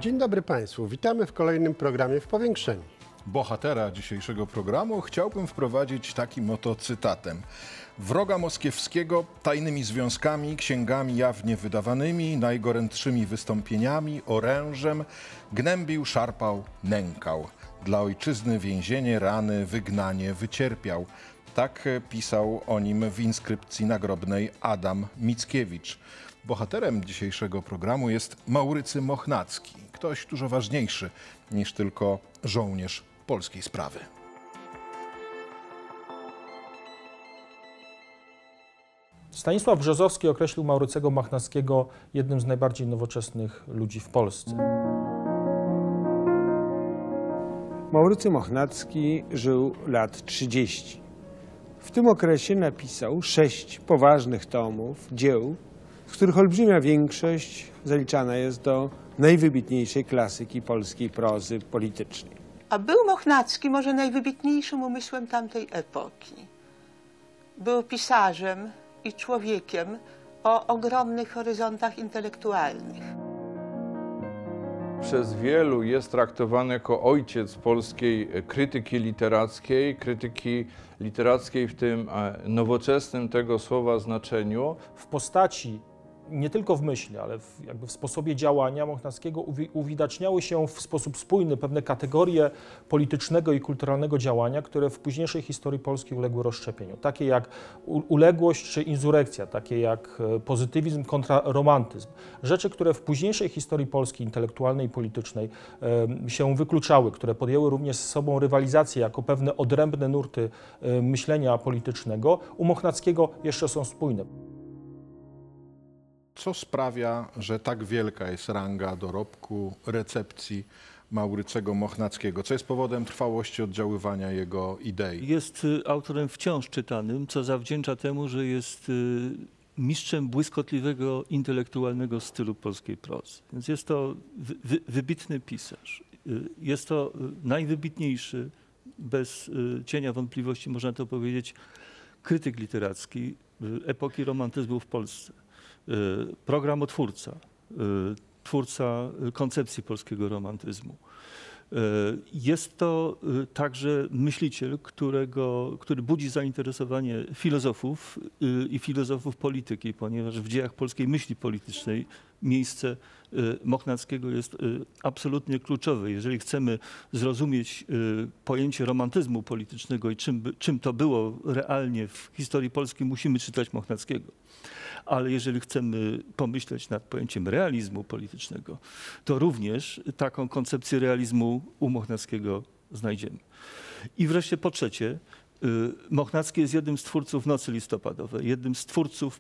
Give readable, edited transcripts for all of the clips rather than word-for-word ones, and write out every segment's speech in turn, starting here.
Dzień dobry Państwu, witamy w kolejnym programie w powiększeniu. Bohatera dzisiejszego programu chciałbym wprowadzić takim oto cytatem. Wroga moskiewskiego tajnymi związkami, księgami jawnie wydawanymi, najgorętszymi wystąpieniami, orężem gnębił, szarpał, nękał. Dla ojczyzny więzienie, rany, wygnanie wycierpiał. Tak pisał o nim w inskrypcji nagrobnej Adam Mickiewicz. Bohaterem dzisiejszego programu jest Maurycy Mochnacki. Ktoś dużo ważniejszy niż tylko żołnierz polskiej sprawy. Stanisław Brzozowski określił Maurycego Mochnackiego jednym z najbardziej nowoczesnych ludzi w Polsce. Maurycy Mochnacki żył lat 30. W tym okresie napisał 6 poważnych tomów dzieł, z których olbrzymia większość zaliczana jest do najwybitniejszej klasyki polskiej prozy politycznej. A był Mochnacki może najwybitniejszym umysłem tamtej epoki. Był pisarzem i człowiekiem o ogromnych horyzontach intelektualnych. Przez wielu jest traktowany jako ojciec polskiej krytyki literackiej w tym nowoczesnym tego słowa znaczeniu. W postaci, nie tylko w myśli, ale w sposobie działania Mochnackiego uwidaczniały się w sposób spójny pewne kategorie politycznego i kulturalnego działania, które w późniejszej historii Polski uległy rozszczepieniu. Takie jak uległość czy insurekcja, takie jak pozytywizm kontra romantyzm. Rzeczy, które w późniejszej historii Polski intelektualnej i politycznej się wykluczały, które podjęły również z sobą rywalizację jako pewne odrębne nurty myślenia politycznego, u Mochnackiego jeszcze są spójne. Co sprawia, że tak wielka jest ranga dorobku, recepcji Maurycego Mochnackiego? Co jest powodem trwałości oddziaływania jego idei? Jest autorem wciąż czytanym, co zawdzięcza temu, że jest mistrzem błyskotliwego, intelektualnego stylu polskiej prozy. Więc jest to wybitny pisarz. Jest to najwybitniejszy, bez cienia wątpliwości można to powiedzieć, krytyk literacki epoki romantyzmu w Polsce. Programotwórca, twórca koncepcji polskiego romantyzmu. Jest to także myśliciel, który budzi zainteresowanie filozofów i filozofów polityki, ponieważ w dziejach polskiej myśli politycznej miejsce Mochnackiego jest absolutnie kluczowe. Jeżeli chcemy zrozumieć pojęcie romantyzmu politycznego i czym to było realnie w historii Polski, musimy czytać Mochnackiego. Ale jeżeli chcemy pomyśleć nad pojęciem realizmu politycznego, to również taką koncepcję realizmu u Mochnackiego znajdziemy. I wreszcie po trzecie, Mochnacki jest jednym z twórców Nocy Listopadowej, jednym z twórców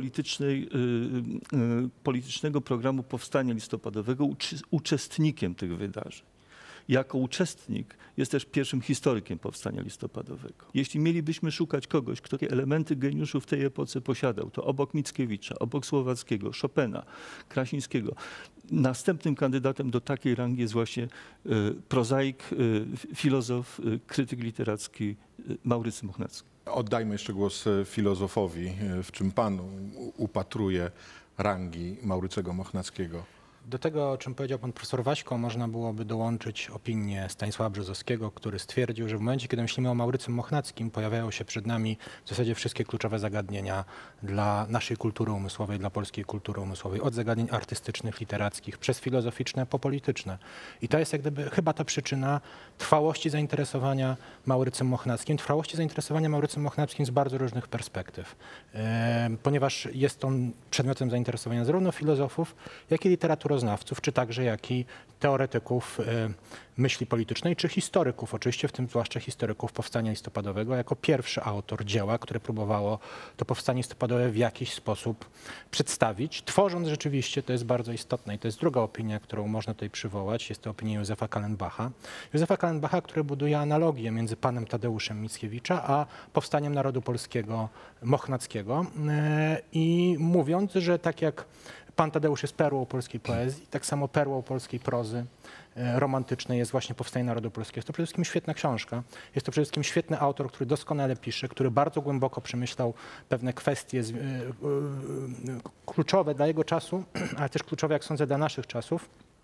politycznego programu Powstania Listopadowego, uczestnikiem tych wydarzeń. Jako uczestnik jest też pierwszym historykiem Powstania Listopadowego. Jeśli mielibyśmy szukać kogoś, kto takie elementy geniuszu w tej epoce posiadał, to obok Mickiewicza, obok Słowackiego, Chopina, Krasińskiego, następnym kandydatem do takiej rangi jest właśnie prozaik, filozof, krytyk literacki Maurycy Mochnacki. Oddajmy jeszcze głos filozofowi. W czym pan upatruje rangi Maurycego Mochnackiego? Do tego, o czym powiedział pan profesor Waśko, można byłoby dołączyć opinię Stanisława Brzozowskiego, który stwierdził, że w momencie, kiedy myślimy o Maurycym Mochnackim, pojawiają się przed nami w zasadzie wszystkie kluczowe zagadnienia dla naszej kultury umysłowej, dla polskiej kultury umysłowej, od zagadnień artystycznych, literackich, przez filozoficzne po polityczne. I to jest jak gdyby chyba ta przyczyna trwałości zainteresowania Maurycym Mochnackim, z bardzo różnych perspektyw, ponieważ jest on przedmiotem zainteresowania zarówno filozofów, jak i literaturoznawców, czy także jak i teoretyków myśli politycznej, czy historyków, oczywiście w tym zwłaszcza historyków Powstania Listopadowego, jako pierwszy autor dzieła, które próbowało to Powstanie Listopadowe w jakiś sposób przedstawić, tworząc rzeczywiście, to jest bardzo istotne i to jest druga opinia, którą można tutaj przywołać, jest to opinia Józefa Kallenbacha. Józefa Kallenbacha, który buduje analogię między panem Tadeuszem Mickiewicza a powstaniem narodu polskiego Mochnackiego i mówiąc, że tak jak pan Tadeusz jest perłą polskiej poezji, tak samo perłą polskiej prozy romantycznej jest właśnie Powstanie Narodu Polskiego. Jest to przede wszystkim świetna książka. Jest to przede wszystkim świetny autor, który doskonale pisze, który bardzo głęboko przemyślał pewne kwestie kluczowe dla jego czasu, ale też kluczowe, jak sądzę, dla naszych czasów.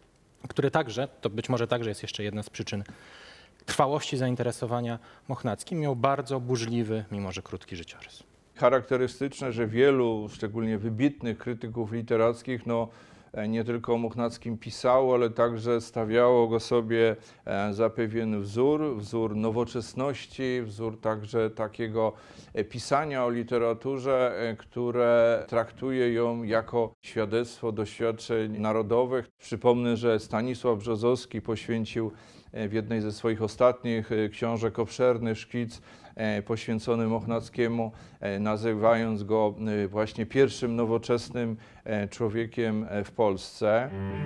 który także, to być może także jest jeszcze jedna z przyczyn trwałości zainteresowania Mochnackim, miał bardzo burzliwy, mimo że krótki życiorys. Charakterystyczne, że wielu, szczególnie wybitnych krytyków literackich, nie tylko o Mochnackim pisało, ale także stawiało go sobie za pewien wzór nowoczesności, wzór także takiego pisania o literaturze, które traktuje ją jako świadectwo doświadczeń narodowych. Przypomnę, że Stanisław Brzozowski poświęcił w jednej ze swoich ostatnich książek obszerny szkic poświęcony Mochnackiemu, nazywając go właśnie pierwszym nowoczesnym człowiekiem w Polsce.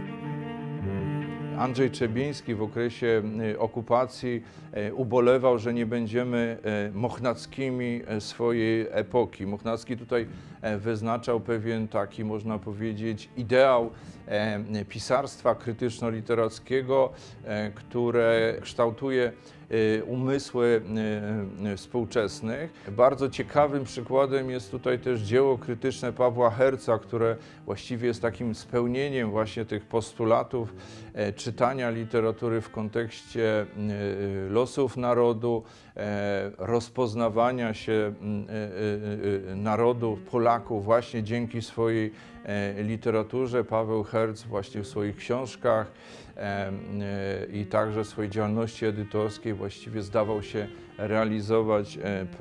Andrzej Trzebiński w okresie okupacji ubolewał, że nie będziemy Mochnackimi swojej epoki. Mochnacki tutaj wyznaczał pewien taki, można powiedzieć, ideał pisarstwa krytyczno-literackiego, które kształtuje umysły współczesnych. Bardzo ciekawym przykładem jest tutaj też dzieło krytyczne Pawła Herca, które właściwie jest takim spełnieniem właśnie tych postulatów czytania literatury w kontekście losów narodu, rozpoznawania się narodu, Polaków właśnie dzięki swojej literaturze. Paweł Herc właśnie w swoich książkach i także w swojej działalności edytorskiej właściwie zdawał się realizować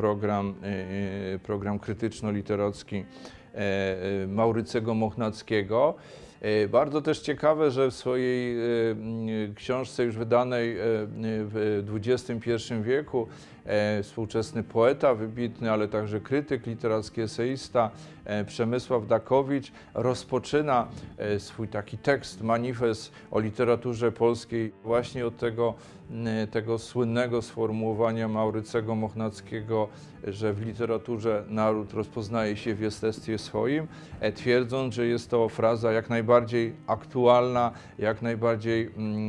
program krytyczno-literacki Maurycego Mochnackiego. Bardzo też ciekawe, że w swojej książce już wydanej w XXI wieku współczesny poeta wybitny, ale także krytyk literacki, eseista Przemysław Dakowicz rozpoczyna swój taki tekst, manifest o literaturze polskiej właśnie od tego słynnego sformułowania Maurycego Mochnackiego, że w literaturze naród rozpoznaje się w jestestwie swoim, twierdząc, że jest to fraza jak najbardziej aktualna, jak najbardziej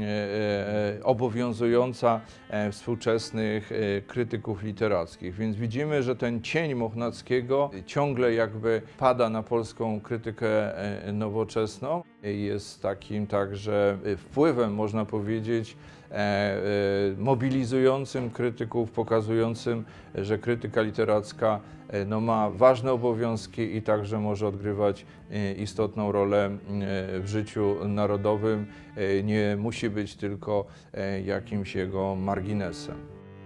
obowiązująca współczesnych krytyków literackich. Więc widzimy, że ten cień Mochnackiego ciągle jakby pada na polską krytykę nowoczesną. Jest takim także wpływem, można powiedzieć, mobilizującym krytyków, pokazującym, że krytyka literacka ma ważne obowiązki i także może odgrywać istotną rolę w życiu narodowym. Nie musi być tylko jakimś jego marginesem.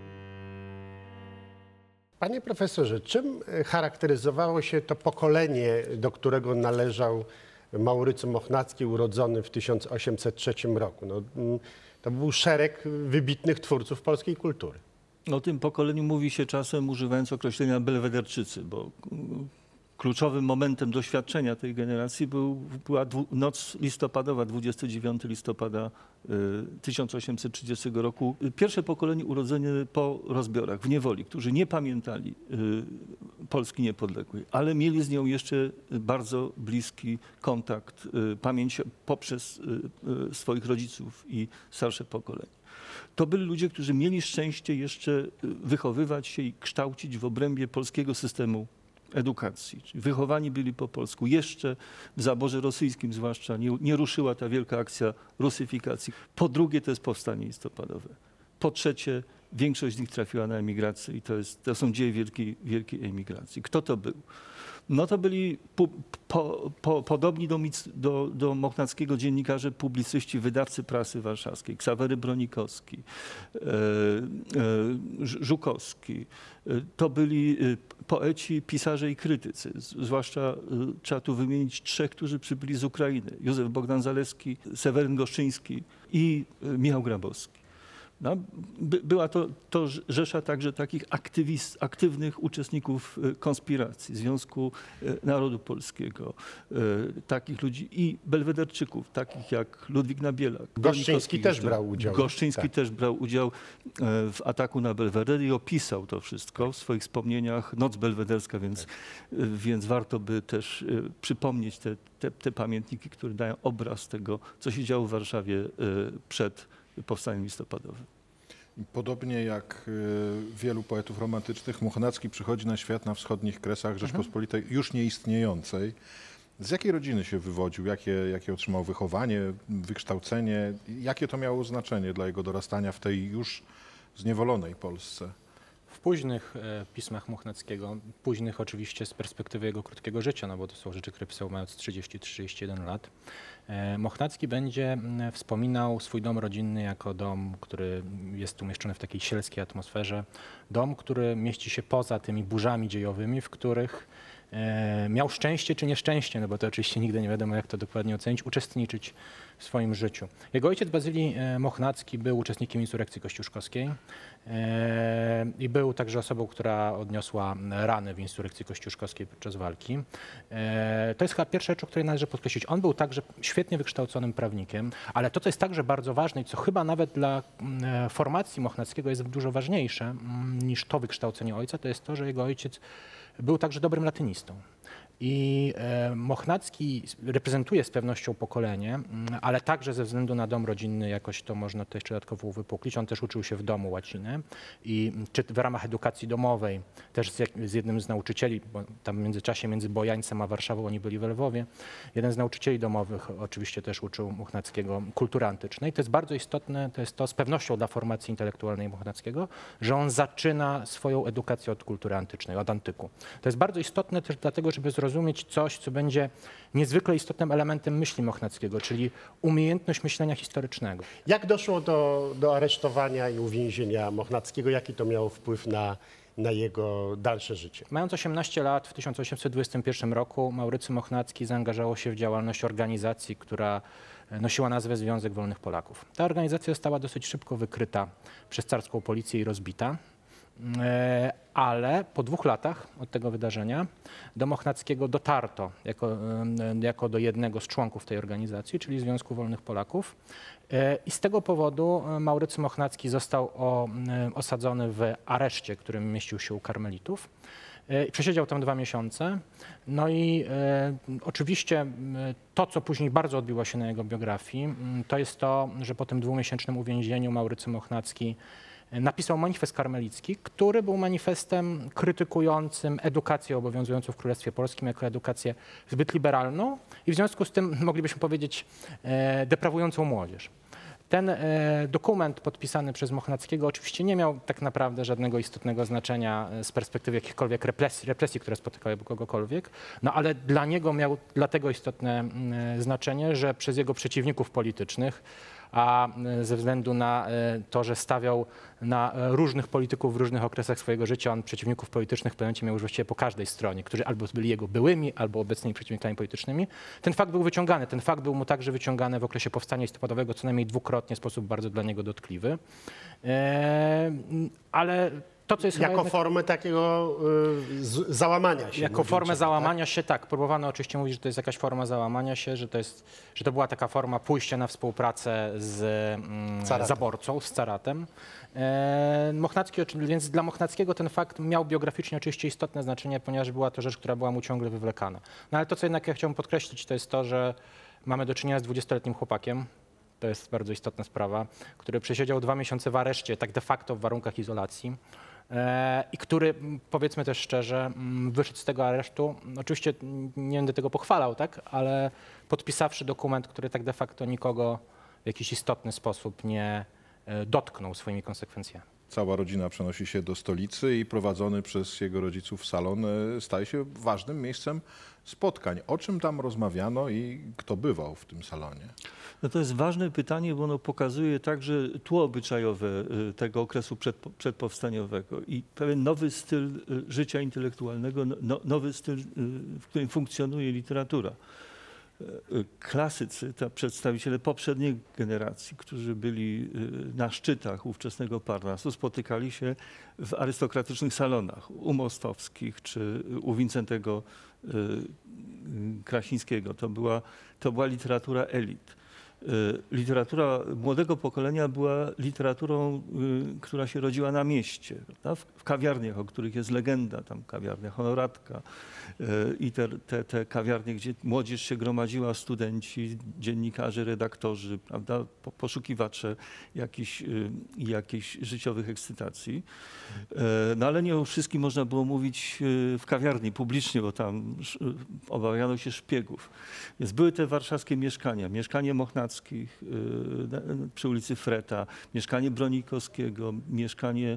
Panie profesorze, czym charakteryzowało się to pokolenie, do którego należał Maurycy Mochnacki, urodzony w 1803 roku? To był szereg wybitnych twórców polskiej kultury. O tym pokoleniu mówi się czasem, używając określenia belwederczycy, bo kluczowym momentem doświadczenia tej generacji była noc listopadowa, 29 listopada 1830 roku. Pierwsze pokolenie urodzone po rozbiorach w niewoli, którzy nie pamiętali Polski niepodległej, ale mieli z nią jeszcze bardzo bliski kontakt, pamięć poprzez swoich rodziców i starsze pokolenie. To byli ludzie, którzy mieli szczęście jeszcze wychowywać się i kształcić w obrębie polskiego systemu edukacji. Czyli wychowani byli po polsku. Jeszcze w zaborze rosyjskim zwłaszcza nie ruszyła ta wielka akcja rusyfikacji. Po drugie to jest powstanie listopadowe. Po trzecie większość z nich trafiła na emigrację i to są dzieje wielkiej emigracji. Kto to był? No to byli podobni do Mochnackiego dziennikarze, publicyści, wydawcy prasy warszawskiej. Ksawery Bronikowski, Żukowski. To byli poeci, pisarze i krytycy. Zwłaszcza trzeba tu wymienić trzech, którzy przybyli z Ukrainy. Józef Bogdan-Zalewski, Seweryn Goszczyński i Michał Grabowski. No, była to rzesza także takich aktywnych uczestników konspiracji, Związku Narodu Polskiego, takich ludzi i belwederczyków, takich jak Ludwik Nabielak. Goszczyński też brał udział. Goszczyński też brał udział w ataku na Belwedery i opisał to wszystko w swoich wspomnieniach. Noc belwederska, więc warto by też przypomnieć te pamiętniki, które dają obraz tego, co się działo w Warszawie przed powstaniem listopadowym. Podobnie jak wielu poetów romantycznych, Mochnacki przychodzi na świat na wschodnich kresach Rzeczpospolitej już nieistniejącej. Z jakiej rodziny się wywodził? Jakie otrzymał wychowanie, wykształcenie? Jakie to miało znaczenie dla jego dorastania w tej już zniewolonej Polsce? W późnych pismach Mochnackiego, późnych oczywiście z perspektywy jego krótkiego życia, no bo to są rzeczy, które pisał mając 30-31 lat, Mochnacki będzie wspominał swój dom rodzinny jako dom, który jest umieszczony w takiej sielskiej atmosferze. Dom, który mieści się poza tymi burzami dziejowymi, w których miał szczęście czy nieszczęście, no bo to oczywiście nigdy nie wiadomo, jak to dokładnie ocenić, uczestniczyć w swoim życiu. Jego ojciec Bazylii Mochnacki był uczestnikiem insurekcji kościuszkowskiej i był także osobą, która odniosła rany w insurekcji kościuszkowskiej podczas walki. To jest chyba pierwsza rzecz, o której należy podkreślić. On był także świetnie wykształconym prawnikiem, ale to, co jest także bardzo ważne i co chyba nawet dla formacji Mochnackiego jest dużo ważniejsze niż to wykształcenie ojca, to jest to, że jego ojciec był także dobrym latynistą. I Mochnacki reprezentuje z pewnością pokolenie, ale także ze względu na dom rodzinny jakoś to można to jeszcze dodatkowo uwypuklić. On też uczył się w domu łacinę i czy w ramach edukacji domowej, też z jednym z nauczycieli, bo tam w międzyczasie między Bojańcem a Warszawą oni byli w Lwowie, jeden z nauczycieli domowych oczywiście też uczył Mochnackiego kultury antycznej. To jest bardzo istotne, to jest to z pewnością dla formacji intelektualnej Mochnackiego, że on zaczyna swoją edukację od kultury antycznej, od antyku. To jest bardzo istotne też dlatego, żeby zrozumieć coś, co będzie niezwykle istotnym elementem myśli Mochnackiego, czyli umiejętność myślenia historycznego. Jak doszło do aresztowania i uwięzienia Mochnackiego? Jaki to miało wpływ na jego dalsze życie? Mając 18 lat w 1821 roku Maurycy Mochnacki zaangażował się w działalność organizacji, która nosiła nazwę Związek Wolnych Polaków. Ta organizacja została dosyć szybko wykryta przez carską policję i rozbita. Ale po 2 latach od tego wydarzenia do Mochnackiego dotarto jako do jednego z członków tej organizacji, czyli Związku Wolnych Polaków. I z tego powodu Maurycy Mochnacki został osadzony w areszcie, którym mieścił się u karmelitów. Przesiedział tam 2 miesiące. No i oczywiście to, co później bardzo odbiło się na jego biografii, to jest to, że po tym 2-miesięcznym uwięzieniu Maurycy Mochnacki napisał manifest karmelicki, który był manifestem krytykującym edukację obowiązującą w Królestwie Polskim jako edukację zbyt liberalną i w związku z tym moglibyśmy powiedzieć deprawującą młodzież. Ten dokument podpisany przez Mochnackiego oczywiście nie miał tak naprawdę żadnego istotnego znaczenia z perspektywy jakichkolwiek represji, które spotykały kogokolwiek, no ale dla niego miał dlatego istotne znaczenie, że przez jego przeciwników politycznych, a ze względu na to, że stawiał na różnych polityków w różnych okresach swojego życia, on przeciwników politycznych w pewnym momencie miał już właściwie po każdej stronie, którzy albo byli jego byłymi, albo obecnymi przeciwnikami politycznymi. Ten fakt był wyciągany. Ten fakt był mu także wyciągany w okresie powstania listopadowego co najmniej 2-krotnie w sposób bardzo dla niego dotkliwy. Ale to, co jest jako formę takiego załamania się. Jako formę załamania się, tak. Próbowano oczywiście mówić, że to jest jakaś forma załamania się, że to była taka forma pójścia na współpracę z zaborcą, z caratem. Mochnacki, więc dla Mochnackiego ten fakt miał biograficznie oczywiście istotne znaczenie, ponieważ była to rzecz, która była mu ciągle wywlekana. No ale to, co jednak ja chciałbym podkreślić, to jest to, że mamy do czynienia z 20-letnim chłopakiem. To jest bardzo istotna sprawa, który przesiedział 2 miesiące w areszcie, tak de facto w warunkach izolacji. I który, powiedzmy też szczerze, wyszedł z tego aresztu, oczywiście nie będę tego pochwalał, tak, ale podpisawszy dokument, który tak de facto nikogo w jakiś istotny sposób nie dotknął swoimi konsekwencjami. Cała rodzina przenosi się do stolicy i prowadzony przez jego rodziców salon staje się ważnym miejscem spotkań. O czym tam rozmawiano i kto bywał w tym salonie? No to jest ważne pytanie, bo ono pokazuje także tło obyczajowe tego okresu przedpowstaniowego i pewien nowy styl życia intelektualnego, nowy styl, w którym funkcjonuje literatura. Klasycy, przedstawiciele poprzedniej generacji, którzy byli na szczytach ówczesnego Parnasu, spotykali się w arystokratycznych salonach u Mostowskich czy u Wincentego Krasińskiego. To była literatura elit. literatura młodego pokolenia była literaturą, która się rodziła na mieście, prawda? W kawiarniach, o których jest legenda, tam kawiarnia Honoratka i te kawiarnie, gdzie młodzież się gromadziła, studenci, dziennikarze, redaktorzy, prawda? Poszukiwacze jakichś życiowych ekscytacji. No ale nie o wszystkim można było mówić w kawiarni publicznie, bo tam obawiano się szpiegów. Więc były te warszawskie mieszkania, mieszkanie Mochnackich przy ulicy Freta, mieszkanie Bronikowskiego, mieszkanie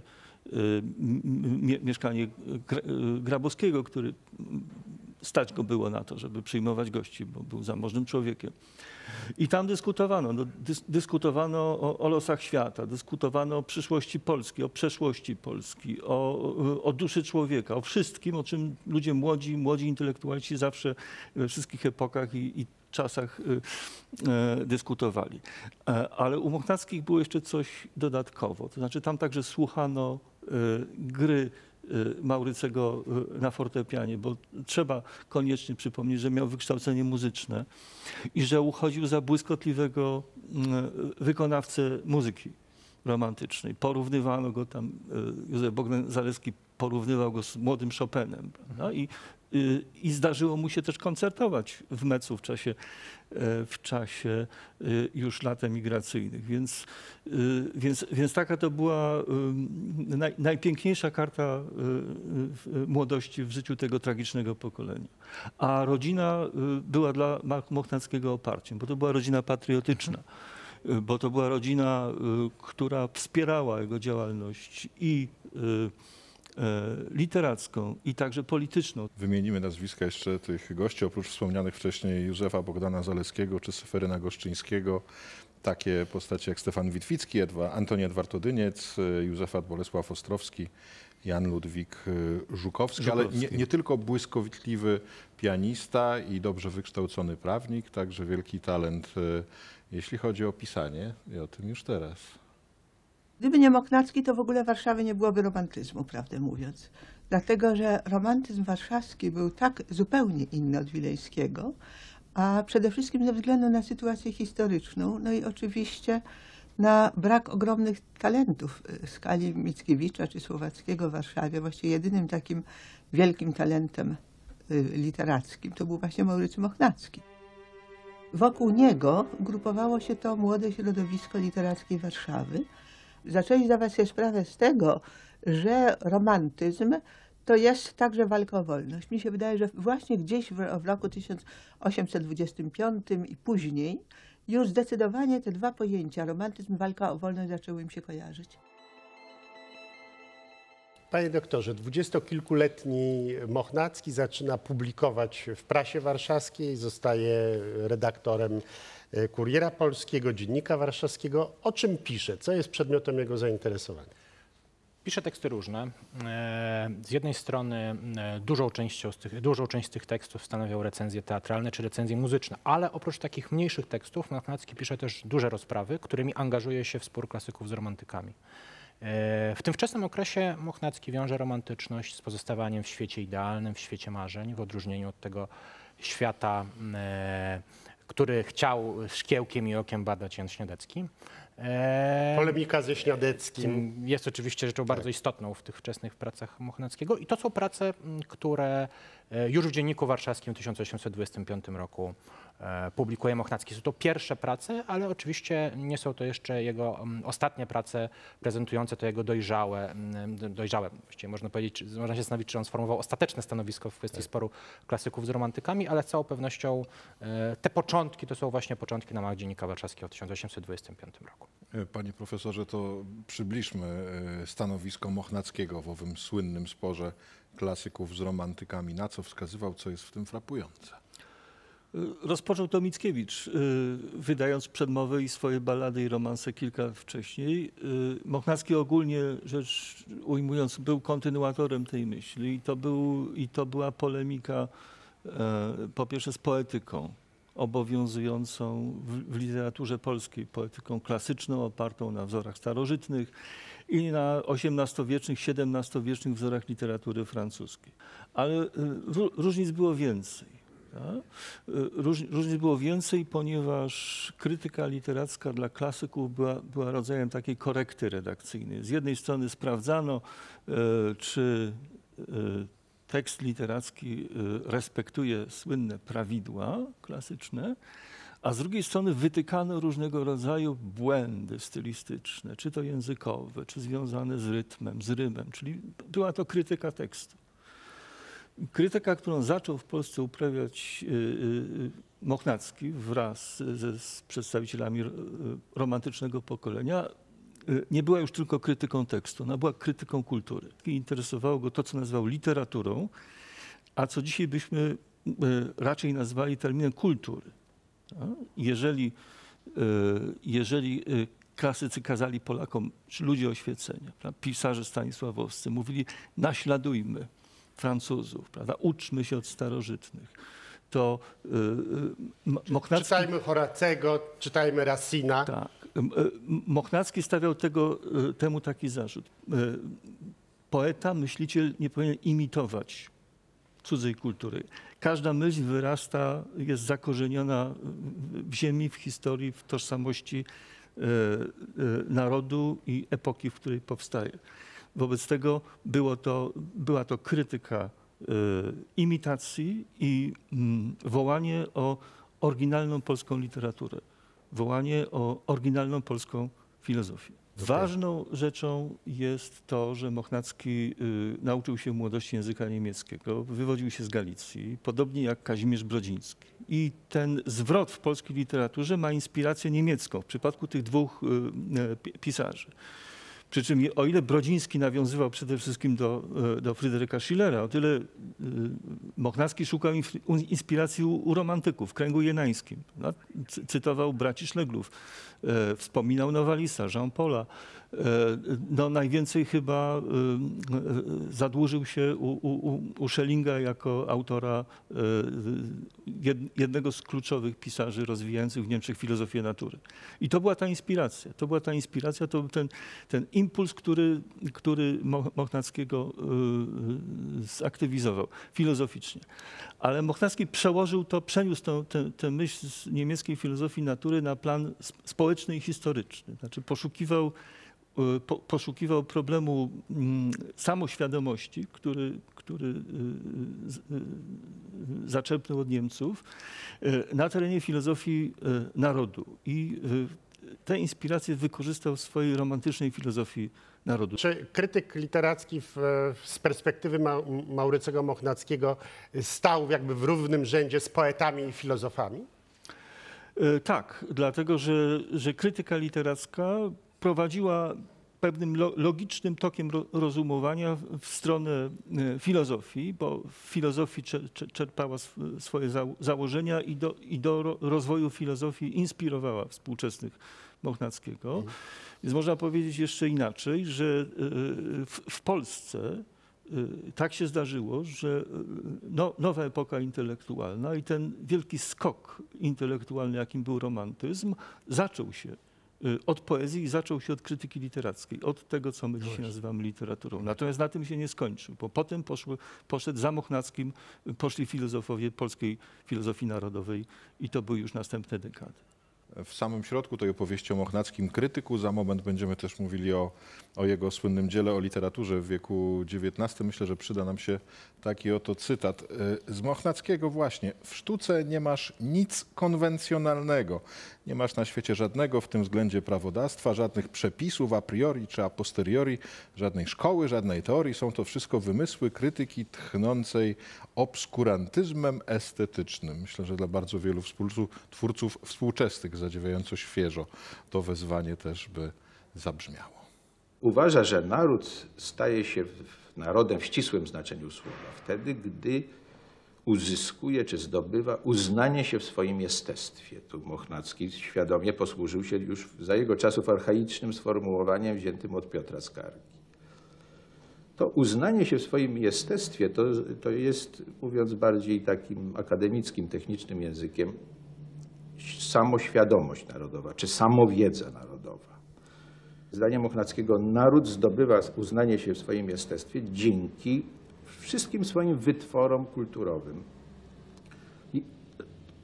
Grabowskiego, który stać go było na to, żeby przyjmować gości, bo był zamożnym człowiekiem. I tam dyskutowano. Dyskutowano o losach świata, dyskutowano o przyszłości Polski, o przeszłości Polski, o duszy człowieka, o wszystkim, o czym ludzie młodzi intelektualiści zawsze we wszystkich epokach i czasach dyskutowali. Ale u Mochnackich było jeszcze coś dodatkowo. To znaczy tam także słuchano gry Maurycego na fortepianie, bo trzeba koniecznie przypomnieć, że miał wykształcenie muzyczne i że uchodził za błyskotliwego wykonawcę muzyki romantycznej. Porównywano go tam, Józef Bogdan-Zaleski porównywał go z młodym Chopinem. Prawda? I zdarzyło mu się też koncertować w Mecu w czasie już lat emigracyjnych. Więc taka to była najpiękniejsza karta młodości w życiu tego tragicznego pokolenia. A rodzina była dla Mochnackiego oparciem, bo to była rodzina patriotyczna. Bo to była rodzina, która wspierała jego działalność i literacką i także polityczną. Wymienimy nazwiska jeszcze tych gości, oprócz wspomnianych wcześniej Józefa Bogdana Zaleskiego czy Seweryna Goszczyńskiego. Takie postacie jak Stefan Witwicki, Antoni Edward-Odyniec, Józefat Bolesław Ostrowski, Jan Ludwik Żukowski, ale nie tylko błyskotliwy pianista i dobrze wykształcony prawnik, także wielki talent, jeśli chodzi o pisanie i o tym już teraz. Gdyby nie Mochnacki, to w ogóle w Warszawie nie byłoby romantyzmu, prawdę mówiąc. Dlatego, że romantyzm warszawski był tak zupełnie inny od wileńskiego, a przede wszystkim ze względu na sytuację historyczną, no i oczywiście na brak ogromnych talentów w skali Mickiewicza czy Słowackiego w Warszawie. Właściwie jedynym takim wielkim talentem literackim to był właśnie Maurycy Mochnacki. Wokół niego grupowało się to młode środowisko literackiej Warszawy. Zaczęli zdawać sobie sprawę z tego, że romantyzm to jest także walka o wolność. Mi się wydaje, że właśnie gdzieś w roku 1825 i później już zdecydowanie te dwa pojęcia, romantyzm, walka o wolność, zaczęły im się kojarzyć. Panie doktorze, dwudziestokilkuletni Mochnacki zaczyna publikować w prasie warszawskiej, zostaje redaktorem Kuriera Polskiego, Dziennika Warszawskiego. O czym pisze? Co jest przedmiotem jego zainteresowania? Pisze teksty różne. Z jednej strony dużą część z tych tekstów stanowią recenzje teatralne czy recenzje muzyczne, ale oprócz takich mniejszych tekstów Mochnacki pisze też duże rozprawy, którymi angażuje się w spór klasyków z romantykami. W tym wczesnym okresie Mochnacki wiąże romantyczność z pozostawaniem w świecie idealnym, w świecie marzeń, w odróżnieniu od tego świata, który chciał szkiełkiem i okiem badać Jan Śniadecki. Polemika ze Śniadeckim. Jest oczywiście rzeczą bardzo istotną w tych wczesnych pracach Mochnackiego i to są prace, które już w Dzienniku Warszawskim w 1825 roku publikuje Mochnacki. Są to pierwsze prace, ale oczywiście nie są to jeszcze jego ostatnie prace prezentujące to jego dojrzałe, właściwie można powiedzieć, można się zastanowić, czy on sformułował ostateczne stanowisko w kwestii sporu klasyków z romantykami, ale z całą pewnością te początki to są właśnie początki na łamach Dziennika Warszawskiego w 1825 roku. Panie profesorze, to przybliżmy stanowisko Mochnackiego w owym słynnym sporze klasyków z romantykami. Na co wskazywał, co jest w tym frapujące? Rozpoczął to Mickiewicz, wydając przedmowę i swoje ballady i romanse kilka wcześniej. Mochnacki ogólnie rzecz ujmując był kontynuatorem tej myśli i to była polemika po pierwsze z poetyką obowiązującą w literaturze polskiej, poetyką klasyczną opartą na wzorach starożytnych i na XVIII-wiecznych, XVII-wiecznych wzorach literatury francuskiej. Ale różnic było więcej. prawda? Różnic było więcej, ponieważ krytyka literacka dla klasyków była rodzajem takiej korekty redakcyjnej. Z jednej strony sprawdzano, czy tekst literacki respektuje słynne prawidła klasyczne, a z drugiej strony wytykano różnego rodzaju błędy stylistyczne, czy to językowe, czy związane z rytmem, z rymem, czyli była to krytyka tekstu. Krytyka, którą zaczął w Polsce uprawiać Mochnacki wraz z przedstawicielami romantycznego pokolenia, nie była już tylko krytyką tekstu, ona była krytyką kultury. Interesowało go to, co nazywał literaturą, a co dzisiaj byśmy raczej nazwali terminem kultury. Jeżeli klasycy kazali Polakom, czy ludzie oświecenia, pisarze stanisławowscy mówili, naśladujmy Francuzów, prawda? Uczmy się od starożytnych, to Mochnacki... Czytajmy Horacego, czytajmy Racina. Tak. Mochnacki stawiał temu taki zarzut. Poeta, myśliciel nie powinien imitować cudzej kultury. Każda myśl wyrasta, jest zakorzeniona w ziemi, w historii, w tożsamości narodu i epoki, w której powstaje. Wobec tego była to krytyka imitacji i wołanie o oryginalną polską literaturę, wołanie o oryginalną polską filozofię. Ważną rzeczą jest to, że Mochnacki nauczył się w młodości języka niemieckiego, wywodził się z Galicji, podobnie jak Kazimierz Brodziński. I ten zwrot w polskiej literaturze ma inspirację niemiecką w przypadku tych dwóch pisarzy. Przy czym o ile Brodziński nawiązywał przede wszystkim do Fryderyka Schillera, o tyle Mochnacki szukał inspiracji u romantyków w kręgu jenańskim. Cytował braci Szleglów, wspominał Nowalisa, Jean-Paula. No, najwięcej chyba zadłużył się u Schellinga jako autora jednego z kluczowych pisarzy rozwijających w Niemczech filozofię natury. I to była ta inspiracja. To był ten impuls, który Mochnackiego zaktywizował filozoficznie. Ale Mochnacki przeniósł tę myśl z niemieckiej filozofii natury na plan społeczny i historyczny. Znaczy poszukiwał problemu samoświadomości, który zaczerpnął od Niemców na terenie filozofii narodu. I te inspiracje wykorzystał w swojej romantycznej filozofii narodu. Czy krytyk literacki z perspektywy Maurycego Mochnackiego stał jakby w równym rzędzie z poetami i filozofami? Tak, dlatego że krytyka literacka prowadziła pewnym logicznym tokiem rozumowania w stronę filozofii, bo w filozofii czerpała swoje założenia i do rozwoju filozofii inspirowała współczesnych Mochnackiego. Więc można powiedzieć jeszcze inaczej, że w Polsce tak się zdarzyło, że nowa epoka intelektualna i ten wielki skok intelektualny, jakim był romantyzm, zaczął się od poezji i zaczął się od krytyki literackiej, od tego, co my dzisiaj nazywamy literaturą. Natomiast na tym się nie skończył, bo potem poszedł za Mochnackim, poszli filozofowie polskiej filozofii narodowej i to były już następne dekady. W samym środku tej opowieści o Mochnackim krytyku, za moment będziemy też mówili o jego słynnym dziele o literaturze w wieku XIX. Myślę, że przyda nam się taki oto cytat z Mochnackiego właśnie. W sztuce nie masz nic konwencjonalnego. Nie masz na świecie żadnego w tym względzie prawodawstwa, żadnych przepisów a priori czy a posteriori, żadnej szkoły, żadnej teorii. Są to wszystko wymysły krytyki tchnącej obskurantyzmem estetycznym. Myślę, że dla bardzo wielu twórców współczesnych zadziwiająco świeżo to wezwanie też by zabrzmiało. Uważa, że naród staje się narodem w ścisłym znaczeniu słowa wtedy, gdy uzyskuje czy zdobywa uznanie się w swoim jestestwie. Tu Mochnacki świadomie posłużył się już za jego czasów archaicznym sformułowaniem wziętym od Piotra Skargi. To uznanie się w swoim jestestwie to jest, mówiąc bardziej takim akademickim, technicznym językiem, samoświadomość narodowa czy samowiedza narodowa. Zdaniem Mochnackiego naród zdobywa uznanie się w swoim jestestwie dzięki wszystkim swoim wytworom kulturowym. I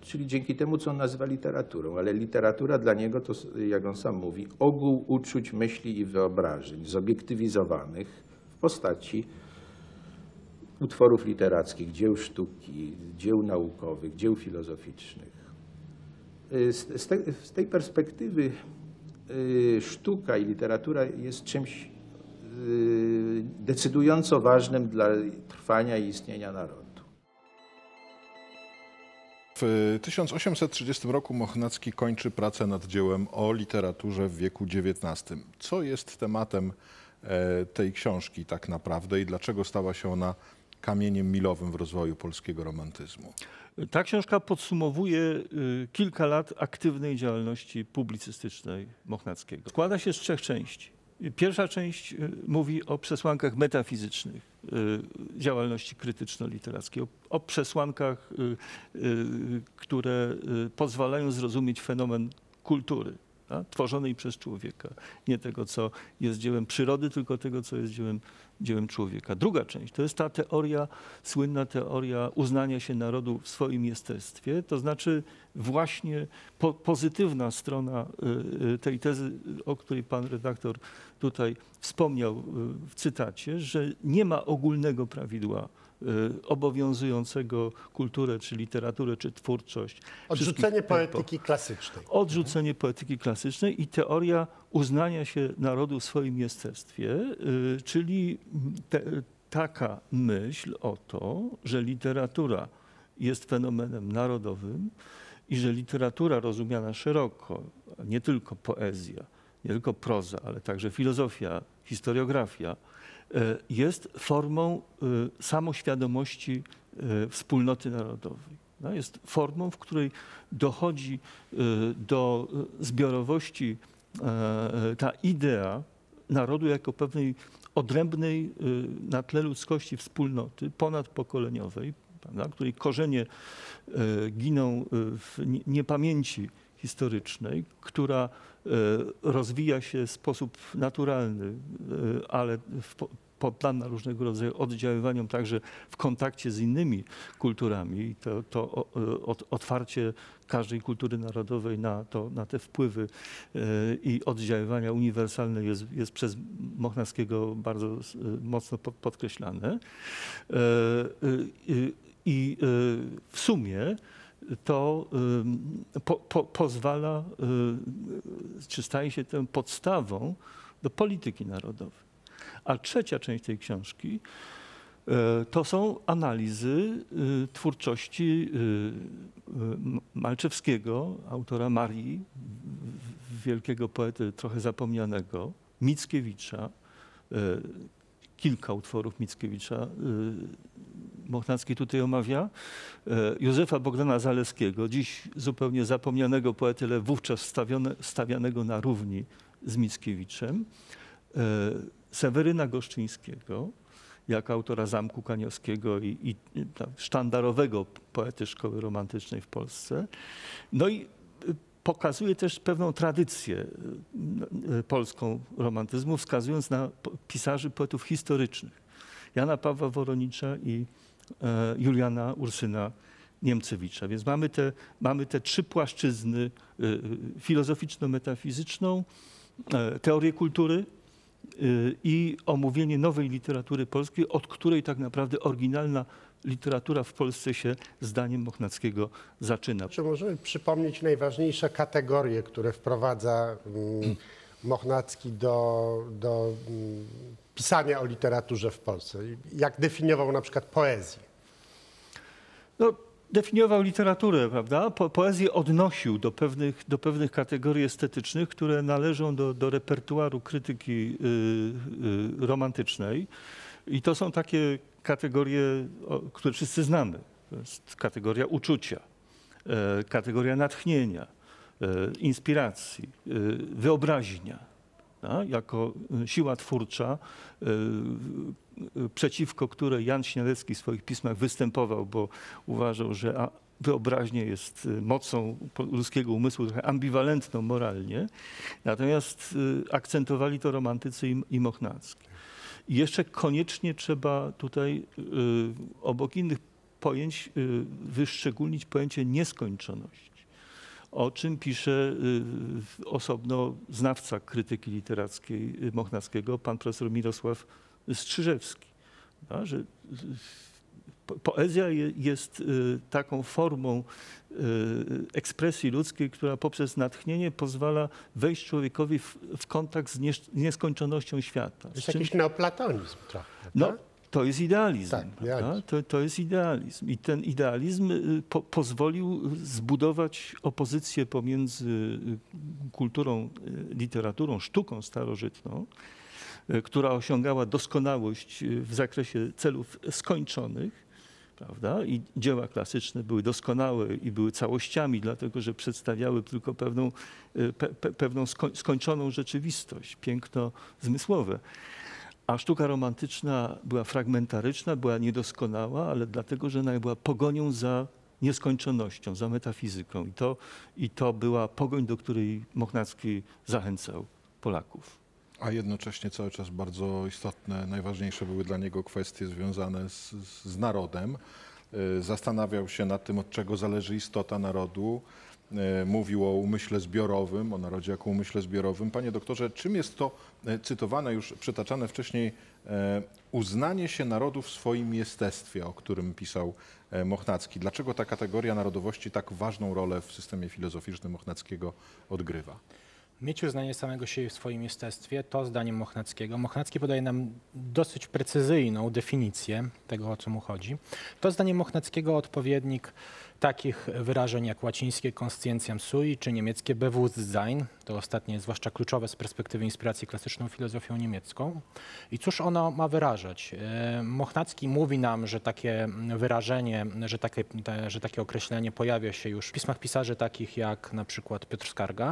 czyli dzięki temu, co on nazywa literaturą. Ale literatura dla niego to, jak on sam mówi, ogół uczuć, myśli i wyobrażeń zobiektywizowanych w postaci utworów literackich, dzieł sztuki, dzieł naukowych, dzieł filozoficznych. Z tej perspektywy sztuka i literatura jest czymś decydująco ważnym dla trwania i istnienia narodu. W 1830 roku Mochnacki kończy pracę nad dziełem o literaturze w wieku XIX. Co jest tematem tej książki tak naprawdę i dlaczego stała się ona kamieniem milowym w rozwoju polskiego romantyzmu? Ta książka podsumowuje kilka lat aktywnej działalności publicystycznej Mochnackiego. Składa się z 3 części. Pierwsza część mówi o przesłankach metafizycznych działalności krytyczno-literackiej, o przesłankach, które pozwalają zrozumieć fenomen kultury, tworzonej przez człowieka. Nie tego, co jest dziełem przyrody, tylko tego, co jest dziełem człowieka. Druga część to jest ta teoria, słynna teoria uznania się narodu w swoim jestestwie, to znaczy właśnie pozytywna strona tej tezy, o której pan redaktor tutaj wspomniał w cytacie, że nie ma ogólnego prawidła obowiązującego kulturę, czy literaturę, czy twórczość. Odrzucenie poetyki klasycznej. Odrzucenie poetyki klasycznej i teoria uznania się narodu w swoim jestestwie, czyli taka myśl o to, że literatura jest fenomenem narodowym i że literatura rozumiana szeroko, nie tylko poezja, nie tylko proza, ale także filozofia, historiografia, jest formą samoświadomości wspólnoty narodowej. Jest formą, w której dochodzi do zbiorowości ta idea narodu jako pewnej odrębnej na tle ludzkości wspólnoty ponadpokoleniowej, prawda, której korzenie giną w niepamięci historycznej, która rozwija się w sposób naturalny, ale poddana różnego rodzaju oddziaływaniom także w kontakcie z innymi kulturami. I to otwarcie każdej kultury narodowej na te wpływy i oddziaływania uniwersalne jest przez Mochnackiego bardzo mocno podkreślane. I w sumie to pozwala, czy staje się tą podstawą do polityki narodowej. A trzecia część tej książki to są analizy twórczości Malczewskiego, autora Marii, wielkiego poety trochę zapomnianego, Mickiewicza, kilka utworów Mickiewicza Mochnacki tutaj omawia, Józefa Bogdana Zaleskiego, dziś zupełnie zapomnianego poety, ale wówczas stawianego na równi z Mickiewiczem, Seweryna Goszczyńskiego, jako autora Zamku Kaniowskiego i sztandarowego poety szkoły romantycznej w Polsce. No i pokazuje też pewną tradycję polską romantyzmu, wskazując na pisarzy, poetów historycznych. Jana Pawła Woronicza i Juliana Ursyna Niemcewicza. Więc mamy te 3 płaszczyzny: filozoficzno-metafizyczną, teorię kultury i omówienie nowej literatury polskiej, od której tak naprawdę oryginalna literatura w Polsce się, zdaniem Mochnackiego, zaczyna. Czy możemy przypomnieć najważniejsze kategorie, które wprowadza Mochnacki do pisania o literaturze w Polsce? Jak definiował na przykład poezję? No, definiował literaturę, prawda? Poezję odnosił do pewnych kategorii estetycznych, które należą do repertuaru krytyki romantycznej. I to są takie kategorie, które wszyscy znamy. To jest kategoria uczucia, kategoria natchnienia, inspiracji, wyobraźnia, jako siła twórcza, przeciwko której Jan Śniadecki w swoich pismach występował, bo uważał, że wyobraźnia jest mocą ludzkiego umysłu, trochę ambiwalentną moralnie. Natomiast akcentowali to romantycy i Mochnacki. I jeszcze koniecznie trzeba tutaj obok innych pojęć wyszczególnić pojęcie nieskończoności, o czym pisze osobno znawca krytyki literackiej Mochnackiego, pan profesor Mirosław Strzyżewski. Że poezja jest taką formą ekspresji ludzkiej, która poprzez natchnienie pozwala wejść człowiekowi w kontakt z nieskończonością świata. To jest jakiś neoplatonizm trochę. No, to jest idealizm. Tak, idealizm. To jest idealizm. I ten idealizm pozwolił zbudować opozycję pomiędzy kulturą, literaturą, sztuką starożytną, która osiągała doskonałość w zakresie celów skończonych, prawda? I dzieła klasyczne były doskonałe i były całościami, dlatego że przedstawiały tylko pewną skończoną rzeczywistość, piękno zmysłowe. A sztuka romantyczna była fragmentaryczna, była niedoskonała, ale dlatego, że ona była pogonią za nieskończonością, za metafizyką. I to była pogoń, do której Mochnacki zachęcał Polaków. A jednocześnie cały czas bardzo istotne, najważniejsze były dla niego kwestie związane z narodem. Zastanawiał się nad tym, od czego zależy istota narodu. Mówił o umyśle zbiorowym, o narodzie jako umyśle zbiorowym. Panie doktorze, czym jest to cytowane, już przytaczane wcześniej, uznanie się narodu w swoim jestestwie, o którym pisał Mochnacki? Dlaczego ta kategoria narodowości tak ważną rolę w systemie filozoficznym Mochnackiego odgrywa? Mieć uznanie samego siebie w swoim jestestwie, to zdaniem Mochnackiego. Mochnacki podaje nam dosyć precyzyjną definicję tego, o co mu chodzi. To zdaniem Mochnackiego odpowiednik takich wyrażeń jak łacińskie conscientiam sui czy niemieckie Bewusstsein. To ostatnie jest zwłaszcza kluczowe z perspektywy inspiracji klasyczną filozofią niemiecką. I cóż ono ma wyrażać? Mochnacki mówi nam, że takie wyrażenie, że takie określenie pojawia się już w pismach pisarzy takich jak na przykład Piotr Skarga.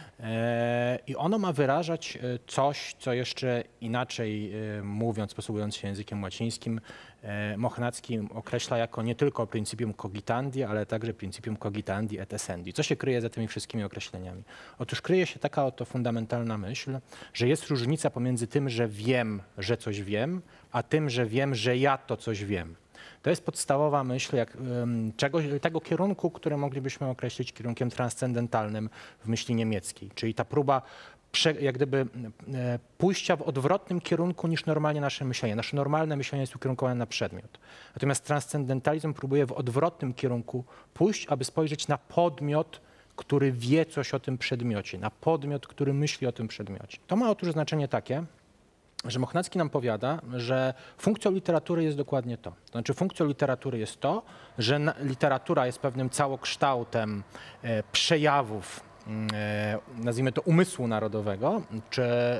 I ono ma wyrażać coś, co jeszcze inaczej mówiąc, posługując się językiem łacińskim, Mochnacki określa jako nie tylko principium cogitandi, ale także principium cogitandi et essendi. Co się kryje za tymi wszystkimi określeniami? Otóż kryje się taka oto fundamentalna myśl, że jest różnica pomiędzy tym, że wiem, że coś wiem, a tym, że wiem, że ja to coś wiem. To jest podstawowa myśl tego kierunku, który moglibyśmy określić kierunkiem transcendentalnym w myśli niemieckiej, czyli ta próba jak gdyby pójścia w odwrotnym kierunku niż normalnie nasze myślenie. Nasze normalne myślenie jest ukierunkowane na przedmiot. Natomiast transcendentalizm próbuje w odwrotnym kierunku pójść, aby spojrzeć na podmiot, który wie coś o tym przedmiocie, na podmiot, który myśli o tym przedmiocie. To ma otóż znaczenie takie, że Mochnacki nam powiada, że funkcją literatury jest dokładnie to. To znaczy funkcją literatury jest to, że literatura jest pewnym całokształtem przejawów, nazwijmy to umysłu narodowego, czy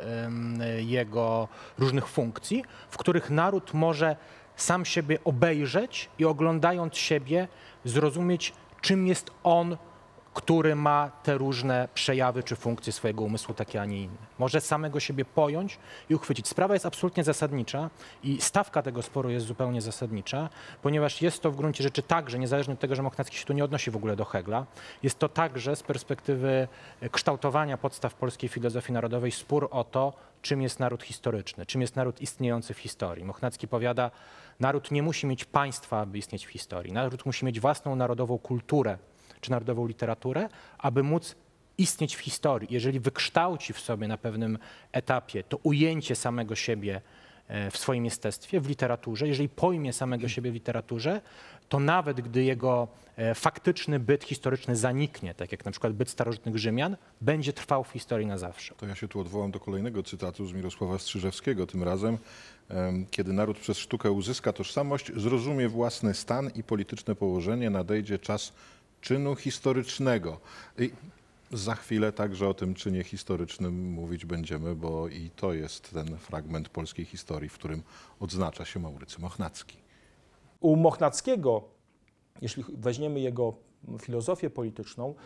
jego różnych funkcji, w których naród może sam siebie obejrzeć i oglądając siebie zrozumieć, czym jest on, który ma te różne przejawy czy funkcje swojego umysłu, takie, a nie inne. Może samego siebie pojąć i uchwycić. Sprawa jest absolutnie zasadnicza i stawka tego sporu jest zupełnie zasadnicza, ponieważ jest to w gruncie rzeczy także, niezależnie od tego, że Mochnacki się tu nie odnosi w ogóle do Hegla, jest to także z perspektywy kształtowania podstaw polskiej filozofii narodowej spór o to, czym jest naród historyczny, czym jest naród istniejący w historii. Mochnacki powiada, naród nie musi mieć państwa, aby istnieć w historii. Naród musi mieć własną narodową kulturę, czy narodową literaturę, aby móc istnieć w historii. Jeżeli wykształci w sobie na pewnym etapie to ujęcie samego siebie w swoim jestestwie, w literaturze, jeżeli pojmie samego siebie w literaturze, to nawet gdy jego faktyczny byt historyczny zaniknie, tak jak na przykład byt starożytnych Rzymian, będzie trwał w historii na zawsze. To ja się tu odwołam do kolejnego cytatu z Mirosława Strzyżewskiego, tym razem, kiedy naród przez sztukę uzyska tożsamość, zrozumie własny stan i polityczne położenie, nadejdzie czas czynu historycznego. I za chwilę także o tym czynie historycznym mówić będziemy, bo i to jest ten fragment polskiej historii, w którym odznacza się Maurycy Mochnacki. U Mochnackiego, jeśli weźmiemy jego filozofię polityczną,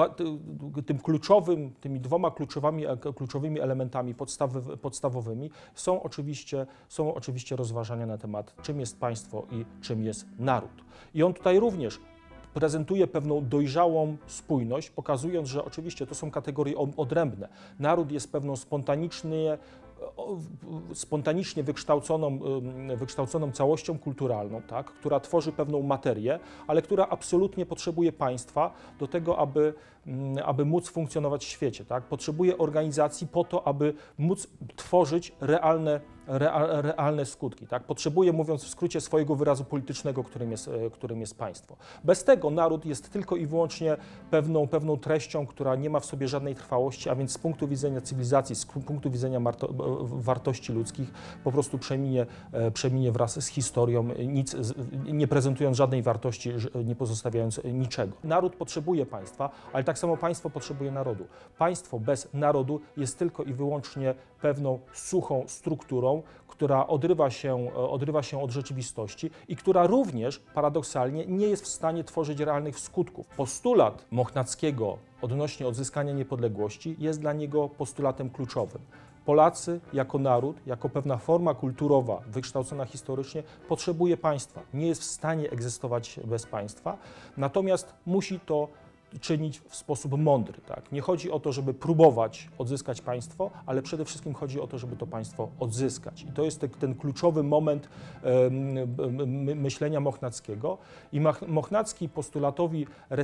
tymi dwoma kluczowymi elementami podstawowymi są oczywiście rozważania na temat, czym jest państwo i czym jest naród. I on tutaj również prezentuje pewną dojrzałą spójność, pokazując, że oczywiście to są kategorie odrębne. Naród jest pewną spontanicznie spontanicznie wykształconą całością kulturalną, tak, która tworzy pewną materię, ale która absolutnie potrzebuje państwa do tego, aby móc funkcjonować w świecie. Tak? Potrzebuje organizacji po to, aby móc tworzyć realne skutki. Tak? Potrzebuje, mówiąc w skrócie, swojego wyrazu politycznego, którym jest państwo. Bez tego naród jest tylko i wyłącznie pewną treścią, która nie ma w sobie żadnej trwałości, a więc z punktu widzenia cywilizacji, z punktu widzenia wartości ludzkich po prostu przeminie wraz z historią, nie prezentując żadnej wartości, nie pozostawiając niczego. Naród potrzebuje państwa, ale tak samo państwo potrzebuje narodu. Państwo bez narodu jest tylko i wyłącznie pewną suchą strukturą, która odrywa się od rzeczywistości i która również paradoksalnie nie jest w stanie tworzyć realnych skutków. Postulat Mochnackiego odnośnie odzyskania niepodległości jest dla niego postulatem kluczowym. Polacy jako naród, jako pewna forma kulturowa wykształcona historycznie potrzebuje państwa. Nie jest w stanie egzystować bez państwa, natomiast musi to czynić w sposób mądry. Tak? Nie chodzi o to, żeby próbować odzyskać państwo, ale przede wszystkim chodzi o to, żeby to państwo odzyskać. I to jest ten kluczowy moment myślenia Mochnackiego. I Mochnacki postulatowi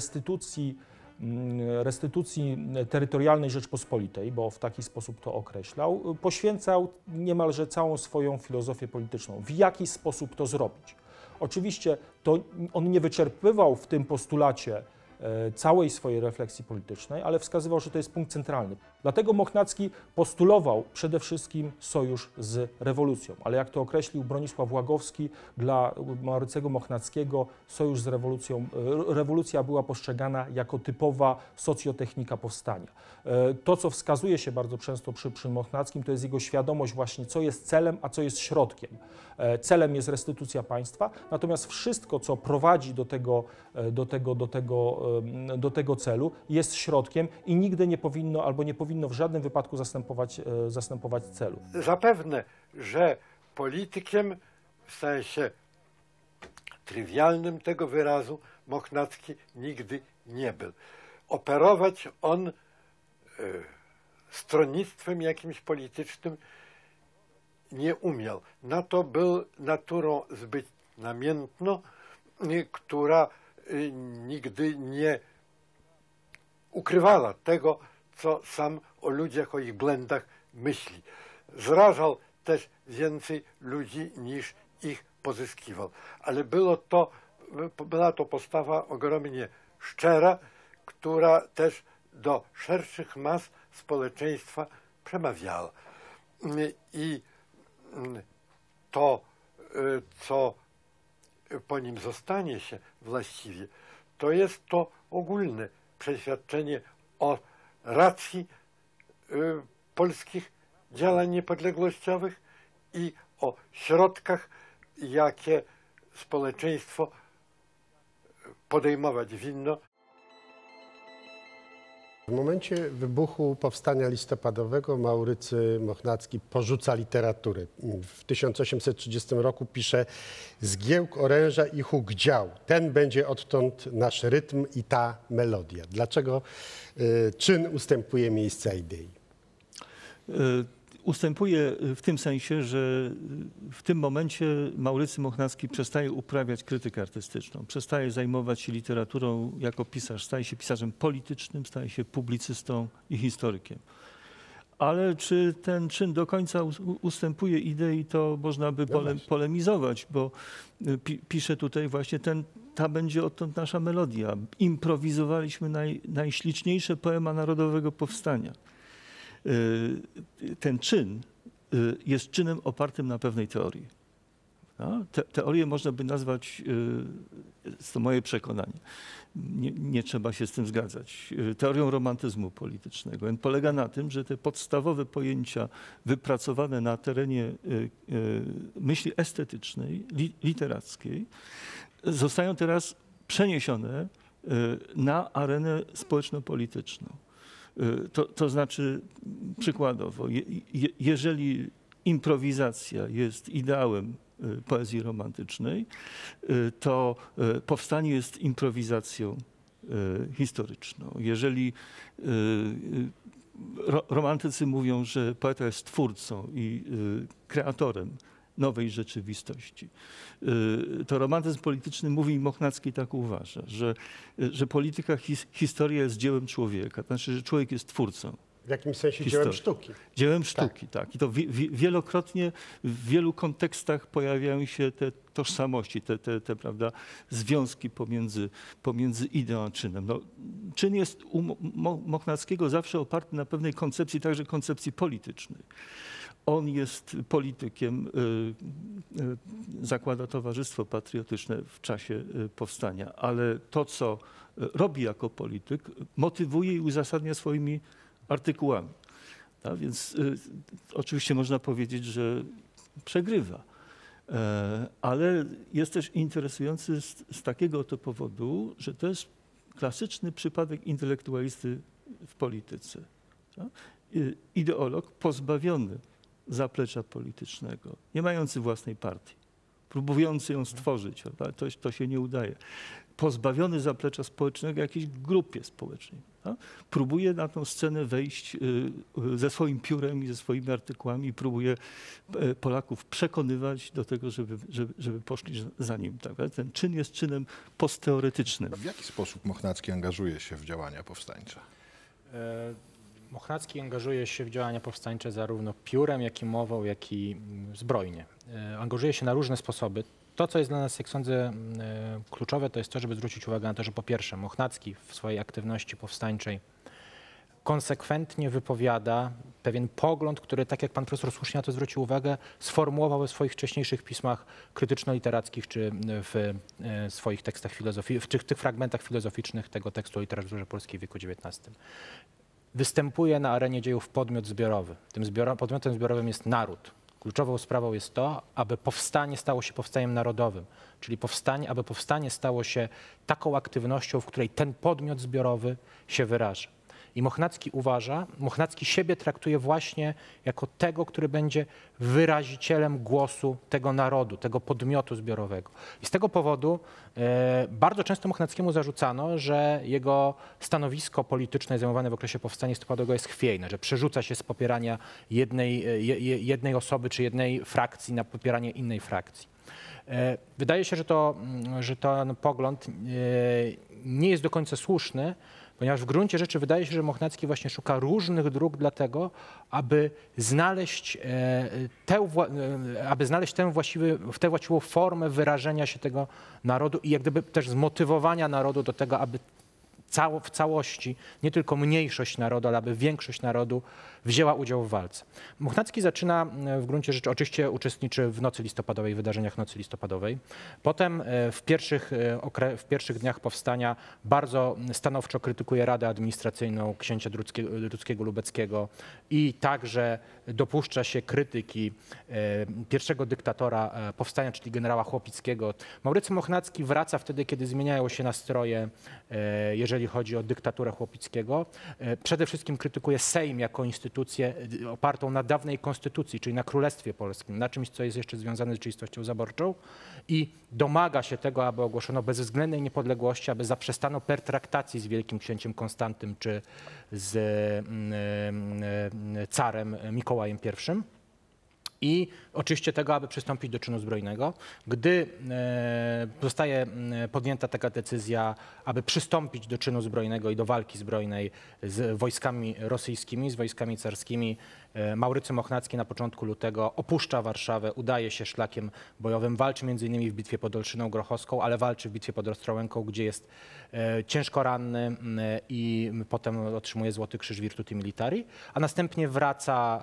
restytucji terytorialnej Rzeczpospolitej, bo w taki sposób to określał, poświęcał niemalże całą swoją filozofię polityczną. W jaki sposób to zrobić? Oczywiście on nie wyczerpywał w tym postulacie całej swojej refleksji politycznej, ale wskazywał, że to jest punkt centralny. Dlatego Mochnacki postulował przede wszystkim sojusz z rewolucją, ale jak to określił Bronisław Łagowski, dla Maurycego Mochnackiego sojusz z rewolucją, rewolucja była postrzegana jako typowa socjotechnika powstania. To, co wskazuje się bardzo często przy Mochnackim, to jest jego świadomość właśnie, co jest celem, a co jest środkiem. Celem jest restytucja państwa, natomiast wszystko, co prowadzi do tego celu, jest środkiem i nigdy nie powinno albo nie powinno w żadnym wypadku zastępować celu. Zapewne, że politykiem w sensie trywialnym tego wyrazu Mochnacki nigdy nie był. Operować on stronnictwem jakimś politycznym nie umiał. Na to był naturą zbyt namiętną, która nigdy nie ukrywała tego, co sam o ludziach, o ich błędach myśli. Zrażał też więcej ludzi niż ich pozyskiwał. Ale była to postawa ogromnie szczera, która też do szerszych mas społeczeństwa przemawiała. I to, co po nim zostanie się właściwie, to jest to ogólne przeświadczenie o racji polskich działań niepodległościowych i o środkach, jakie społeczeństwo podejmować winno. W momencie wybuchu powstania listopadowego Maurycy Mochnacki porzuca literaturę. W 1830 roku pisze: zgiełk oręża i huk dział. Ten będzie odtąd nasz rytm i ta melodia. Dlaczego czyn ustępuje miejsca idei? Ustępuje w tym sensie, że w tym momencie Maurycy Mochnacki przestaje uprawiać krytykę artystyczną, przestaje zajmować się literaturą jako pisarz, staje się pisarzem politycznym, staje się publicystą i historykiem. Ale czy ten czyn do końca ustępuje idei, to można by polemizować, bo pisze tutaj właśnie ta będzie odtąd nasza melodia. Improwizowaliśmy najśliczniejsze poema Narodowego Powstania. Ten czyn jest czynem opartym na pewnej teorii. No, teorię można by nazwać, jest to moje przekonanie, nie trzeba się z tym zgadzać, teorią romantyzmu politycznego. On polega na tym, że te podstawowe pojęcia wypracowane na terenie myśli estetycznej, literackiej, zostają teraz przeniesione na arenę społeczno-polityczną. To znaczy, przykładowo, jeżeli improwizacja jest ideałem poezji romantycznej, to powstanie jest improwizacją historyczną. Jeżeli romantycy mówią, że poeta jest twórcą i kreatorem nowej rzeczywistości. To romantyzm polityczny mówi i Mochnacki tak uważa, że polityka, historia jest dziełem człowieka, to znaczy, że człowiek jest twórcą. W jakimś sensie dziełem sztuki. Dziełem sztuki, tak. I to wielokrotnie w wielu kontekstach pojawiają się te tożsamości, te prawda, związki pomiędzy ideą a czynem. No, czyn jest u Mochnackiego zawsze oparty na pewnej koncepcji, także koncepcji politycznej. On jest politykiem, zakłada Towarzystwo Patriotyczne w czasie powstania, ale to, co robi jako polityk, motywuje i uzasadnia swoimi artykułami. A więc oczywiście można powiedzieć, że przegrywa. Ale jest też interesujący z takiego oto powodu, że to jest klasyczny przypadek intelektualisty w polityce. Tak? Ideolog pozbawiony zaplecza politycznego, nie mający własnej partii, próbujący ją stworzyć, to się nie udaje. Pozbawiony zaplecza społecznego jakiejś grupie społecznej. Tak? Próbuje na tą scenę wejść ze swoim piórem i ze swoimi artykułami i próbuje Polaków przekonywać do tego, żeby poszli za nim. Tak? Ten czyn jest czynem postteoretycznym. W jaki sposób Mochnacki angażuje się w działania powstańcze? Mochnacki angażuje się w działania powstańcze zarówno piórem, jak i mową, jak i zbrojnie. Angażuje się na różne sposoby. To, co jest dla nas, jak sądzę, kluczowe, to jest to, żeby zwrócić uwagę na to, że po pierwsze Mochnacki w swojej aktywności powstańczej konsekwentnie wypowiada pewien pogląd, który, tak jak pan profesor słusznie na to zwrócił uwagę, sformułował we swoich wcześniejszych pismach krytyczno-literackich czy w swoich tekstach filozoficznych, w tych fragmentach filozoficznych tego tekstu o literaturze polskiej w wieku XIX. Występuje na arenie dziejów podmiot zbiorowy. Tym podmiotem zbiorowym jest naród. Kluczową sprawą jest to, aby powstanie stało się powstaniem narodowym, czyli aby powstanie stało się taką aktywnością, w której ten podmiot zbiorowy się wyraża. I Mochnacki siebie traktuje właśnie jako tego, który będzie wyrazicielem głosu tego narodu, tego podmiotu zbiorowego. I z tego powodu bardzo często Mochnackiemu zarzucano, że jego stanowisko polityczne zajmowane w okresie powstania listopadowego jest chwiejne, że przerzuca się z popierania jednej osoby czy jednej frakcji na popieranie innej frakcji. Wydaje się, że ten pogląd nie jest do końca słuszny, ponieważ w gruncie rzeczy wydaje się, że Mochnacki właśnie szuka różnych dróg dla tego, aby znaleźć tę właściwą formę wyrażenia się tego narodu i jak gdyby też zmotywowania narodu do tego, aby w całości, nie tylko mniejszość narodu, ale aby większość narodu wzięła udział w walce. Mochnacki zaczyna w gruncie rzeczy, oczywiście uczestniczy w Nocy Listopadowej, wydarzeniach Nocy Listopadowej. Potem w pierwszych dniach powstania bardzo stanowczo krytykuje Radę Administracyjną księcia Druckiego-Lubeckiego i także dopuszcza się krytyki pierwszego dyktatora powstania, czyli generała Chłopickiego. Maurycy Mochnacki wraca wtedy, kiedy zmieniają się nastroje, jeżeli chodzi o dyktaturę Chłopickiego. Przede wszystkim krytykuje Sejm jako instytucję opartą na dawnej konstytucji, czyli na Królestwie Polskim, na czymś, co jest jeszcze związane z rzeczywistością zaborczą i domaga się tego, aby ogłoszono bezwzględnej niepodległości, aby zaprzestano pertraktacji z wielkim księciem Konstantym czy z carem Mikołajem I. I oczywiście tego, aby przystąpić do czynu zbrojnego. Gdy zostaje podjęta taka decyzja, aby przystąpić do czynu zbrojnego i do walki zbrojnej z wojskami rosyjskimi, z wojskami carskimi, Maurycy Mochnacki na początku lutego opuszcza Warszawę, udaje się szlakiem bojowym, walczy m.in. w bitwie pod Olszyną Grochowską, ale walczy w bitwie pod Ostrołęką, gdzie jest ciężko ranny i potem otrzymuje Złoty Krzyż Virtuti Militari, a następnie wraca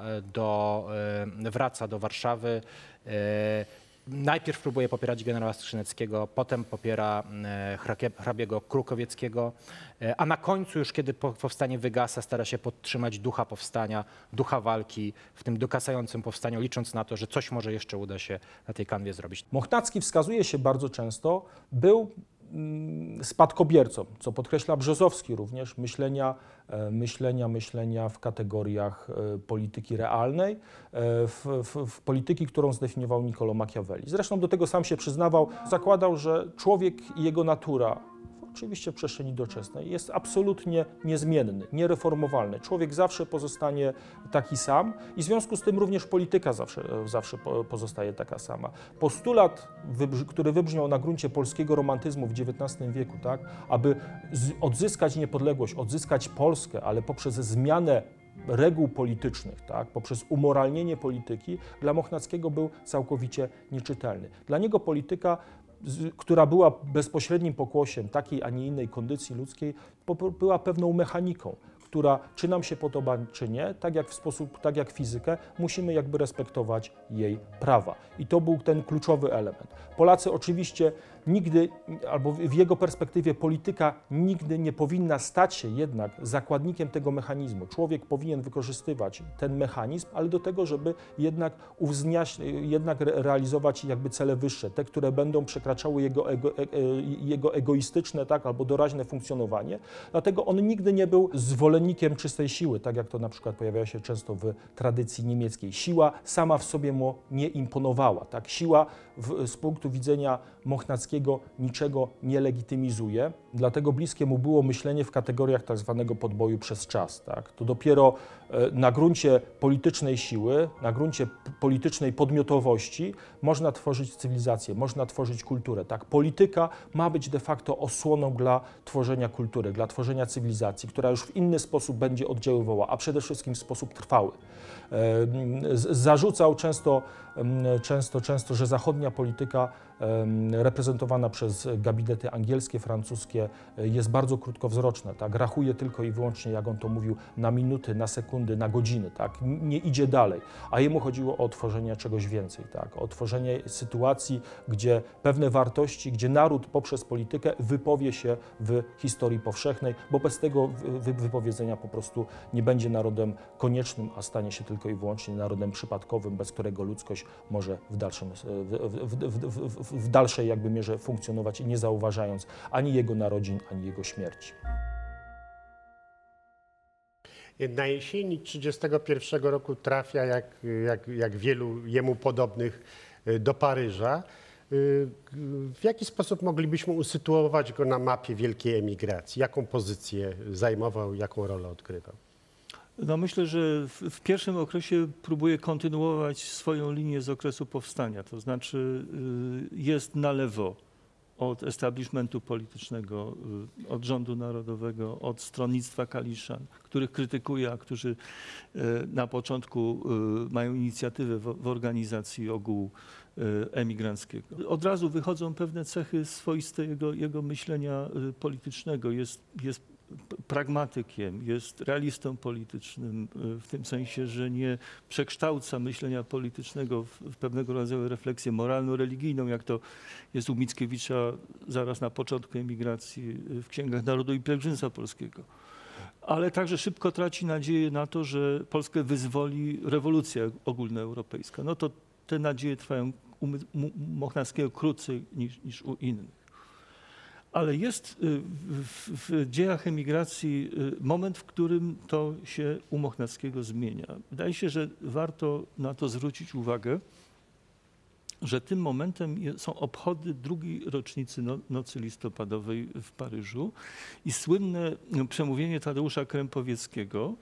do Warszawy. Najpierw próbuje popierać generała Skrzyneckiego, potem popiera hrabiego Krukowieckiego, a na końcu już, kiedy powstanie wygasa, stara się podtrzymać ducha powstania, ducha walki w tym dokasającym powstaniu, licząc na to, że coś może jeszcze uda się na tej kanwie zrobić. Mochnacki wskazuje się bardzo często, był spadkobiercą, co podkreśla Brzozowski również, myślenia w kategoriach polityki realnej, w polityki, którą zdefiniował Niccolò Machiavelli. Zresztą do tego sam się przyznawał. Zakładał, że człowiek i jego natura oczywiście w przestrzeni doczesnej, jest absolutnie niezmienny, niereformowalny. Człowiek zawsze pozostanie taki sam i w związku z tym również polityka zawsze pozostaje taka sama. Postulat, który wybrzmiał na gruncie polskiego romantyzmu w XIX wieku, tak, aby odzyskać niepodległość, odzyskać Polskę, ale poprzez zmianę reguł politycznych, tak, poprzez umoralnienie polityki, dla Mochnackiego był całkowicie nieczytelny. Dla niego polityka, która była bezpośrednim pokłosiem takiej, a nie innej kondycji ludzkiej, była pewną mechaniką, która, czy nam się podoba, czy nie, tak jak fizykę, musimy jakby respektować jej prawa. I to był ten kluczowy element. Polacy oczywiście nigdy, albo w jego perspektywie polityka nigdy nie powinna stać się jednak zakładnikiem tego mechanizmu. Człowiek powinien wykorzystywać ten mechanizm, ale do tego, żeby jednak realizować jakby cele wyższe, te, które będą przekraczały jego egoistyczne, tak, albo doraźne funkcjonowanie. Dlatego on nigdy nie był zwolennikiem czystej siły, tak jak to na przykład pojawia się często w tradycji niemieckiej. Siła sama w sobie mu nie imponowała. Tak? Siła z punktu widzenia Mochnackiego niczego nie legitymizuje, dlatego bliskie mu było myślenie w kategoriach tak zwanego podboju przez czas. Tak? To dopiero na gruncie politycznej siły, na gruncie politycznej podmiotowości można tworzyć cywilizację, można tworzyć kulturę. Tak? Polityka ma być de facto osłoną dla tworzenia kultury, dla tworzenia cywilizacji, która już w inny sposób będzie oddziaływała, a przede wszystkim w sposób trwały. Zarzucał często, że zachodnia polityka reprezentowana przez gabinety angielskie, francuskie jest bardzo krótkowzroczna, tak? Rachuje tylko i wyłącznie, jak on to mówił, na minuty, na sekundy, na godziny, tak? Nie idzie dalej, a jemu chodziło o tworzenie czegoś więcej, tak? O tworzenie sytuacji, gdzie pewne wartości, gdzie naród poprzez politykę wypowie się w historii powszechnej, bo bez tego wypowiedzenia po prostu nie będzie narodem koniecznym, a stanie się tylko i wyłącznie narodem przypadkowym, bez którego ludzkość może w dalszej jakby mierze funkcjonować, nie zauważając ani jego narodzin, ani jego śmierci. Na jesieni 1931 roku trafia, jak wielu jemu podobnych, do Paryża. W jaki sposób moglibyśmy usytuować go na mapie wielkiej emigracji? Jaką pozycję zajmował, jaką rolę odgrywał? No myślę, że w pierwszym okresie próbuje kontynuować swoją linię z okresu powstania, to znaczy jest na lewo od establishmentu politycznego, od rządu narodowego, od stronnictwa Kaliszan, których krytykuje, a którzy na początku mają inicjatywę w organizacji ogółu emigranckiego. Od razu wychodzą pewne cechy swoiste jego myślenia politycznego. Jest pragmatykiem, jest realistą politycznym w tym sensie, że nie przekształca myślenia politycznego w pewnego rodzaju refleksję moralno-religijną, jak to jest u Mickiewicza zaraz na początku emigracji w Księgach Narodu i Pielgrzymstwa Polskiego. Ale także szybko traci nadzieję na to, że Polskę wyzwoli rewolucja ogólnoeuropejska. No to te nadzieje trwają u Mochnackiego krócej niż u innych. Ale jest w dziejach emigracji moment, w którym to się u Mochnackiego zmienia. Wydaje się, że warto na to zwrócić uwagę, że tym momentem są obchody drugiej rocznicy Nocy Listopadowej w Paryżu i słynne przemówienie Tadeusza Krępowieckiego,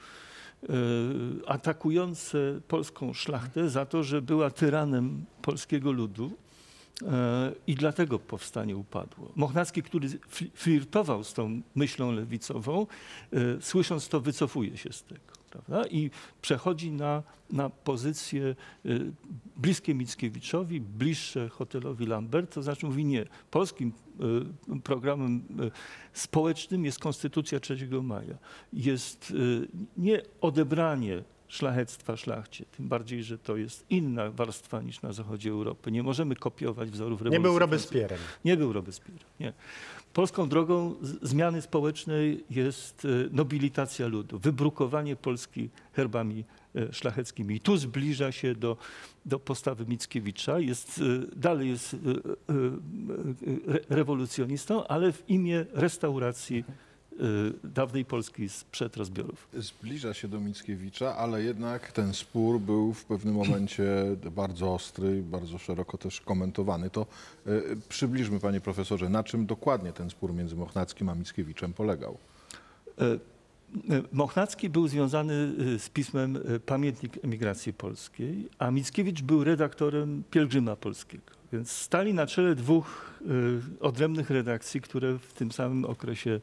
atakujące polską szlachtę za to, że była tyranem polskiego ludu. I dlatego powstanie upadło. Mochnacki, który flirtował z tą myślą lewicową, słysząc to, wycofuje się z tego, prawda? I przechodzi na pozycje bliskie Mickiewiczowi, bliższe hotelowi Lambert, to znaczy mówi nie. Polskim programem społecznym jest Konstytucja 3 maja. Jest nie odebranie szlachectwa szlachcie, tym bardziej, że to jest inna warstwa niż na zachodzie Europy. Nie możemy kopiować wzorów rewolucji. Nie był Robespierrem. Nie był Robespierrem, nie. Polską drogą zmiany społecznej jest nobilitacja ludu, wybrukowanie Polski herbami szlacheckimi. I tu zbliża się do postawy Mickiewicza. Dalej jest rewolucjonistą, ale w imię restauracji dawnej Polski sprzed rozbiorów. Zbliża się do Mickiewicza, ale jednak ten spór był w pewnym momencie bardzo ostry, bardzo szeroko też komentowany. To przybliżmy, panie profesorze, na czym dokładnie ten spór między Mochnackim a Mickiewiczem polegał? Mochnacki był związany z pismem Pamiętnik Emigracji Polskiej, a Mickiewicz był redaktorem Pielgrzyma Polskiego. Więc stali na czele dwóch odrębnych redakcji, które w tym samym okresie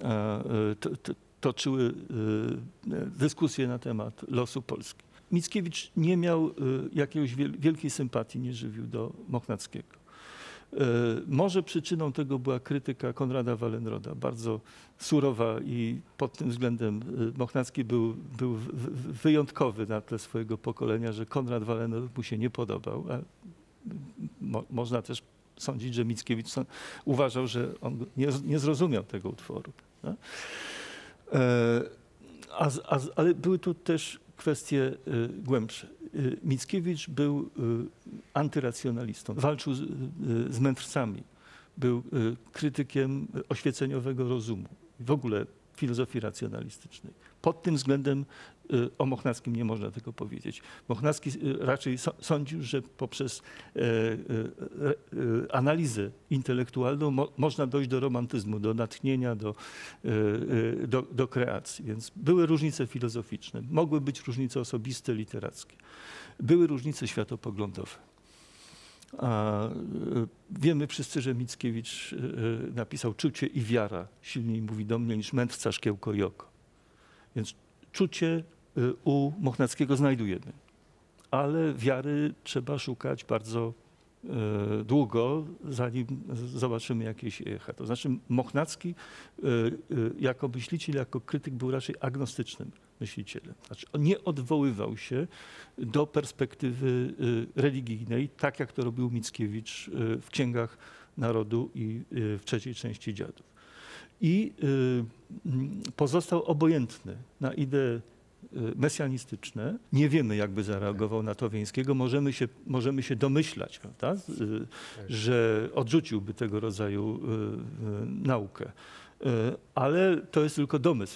toczyły dyskusje na temat losu Polski. Mickiewicz nie miał jakiejś wielkiej sympatii, nie żywił do Mochnackiego. Może przyczyną tego była krytyka Konrada Wallenroda, bardzo surowa i pod tym względem Mochnacki był wyjątkowy na tle swojego pokolenia, że Konrad Wallenrod mu się nie podobał. A można też sądzić, że Mickiewicz uważał, że on nie zrozumiał tego utworu. Ale były tu też kwestie głębsze. Mickiewicz był antyracjonalistą, walczył z mędrcami, był krytykiem oświeceniowego rozumu, w ogóle filozofii racjonalistycznej. Pod tym względem o Mochnackim nie można tego powiedzieć. Mochnacki raczej sądził, że poprzez analizę intelektualną można dojść do romantyzmu, do natchnienia, do kreacji. Więc były różnice filozoficzne, mogły być różnice osobiste, literackie. Były różnice światopoglądowe. Wiemy wszyscy, że Mickiewicz napisał Czucie i wiara silniej mówi do mnie niż mędrca szkiełko i oko. Więc czucie u Mochnackiego znajdujemy, ale wiary trzeba szukać bardzo długo, zanim zobaczymy jakieś echa. To znaczy Mochnacki jako myśliciel, jako krytyk był raczej agnostycznym myślicielem. Znaczy on nie odwoływał się do perspektywy religijnej, tak jak to robił Mickiewicz w Księgach Narodu i w trzeciej części Dziadów. I pozostał obojętny na idee mesjanistyczne. Nie wiemy, jakby zareagował na Towińskiego. Możemy się domyślać, prawda, że odrzuciłby tego rodzaju naukę. Ale to jest tylko domysł,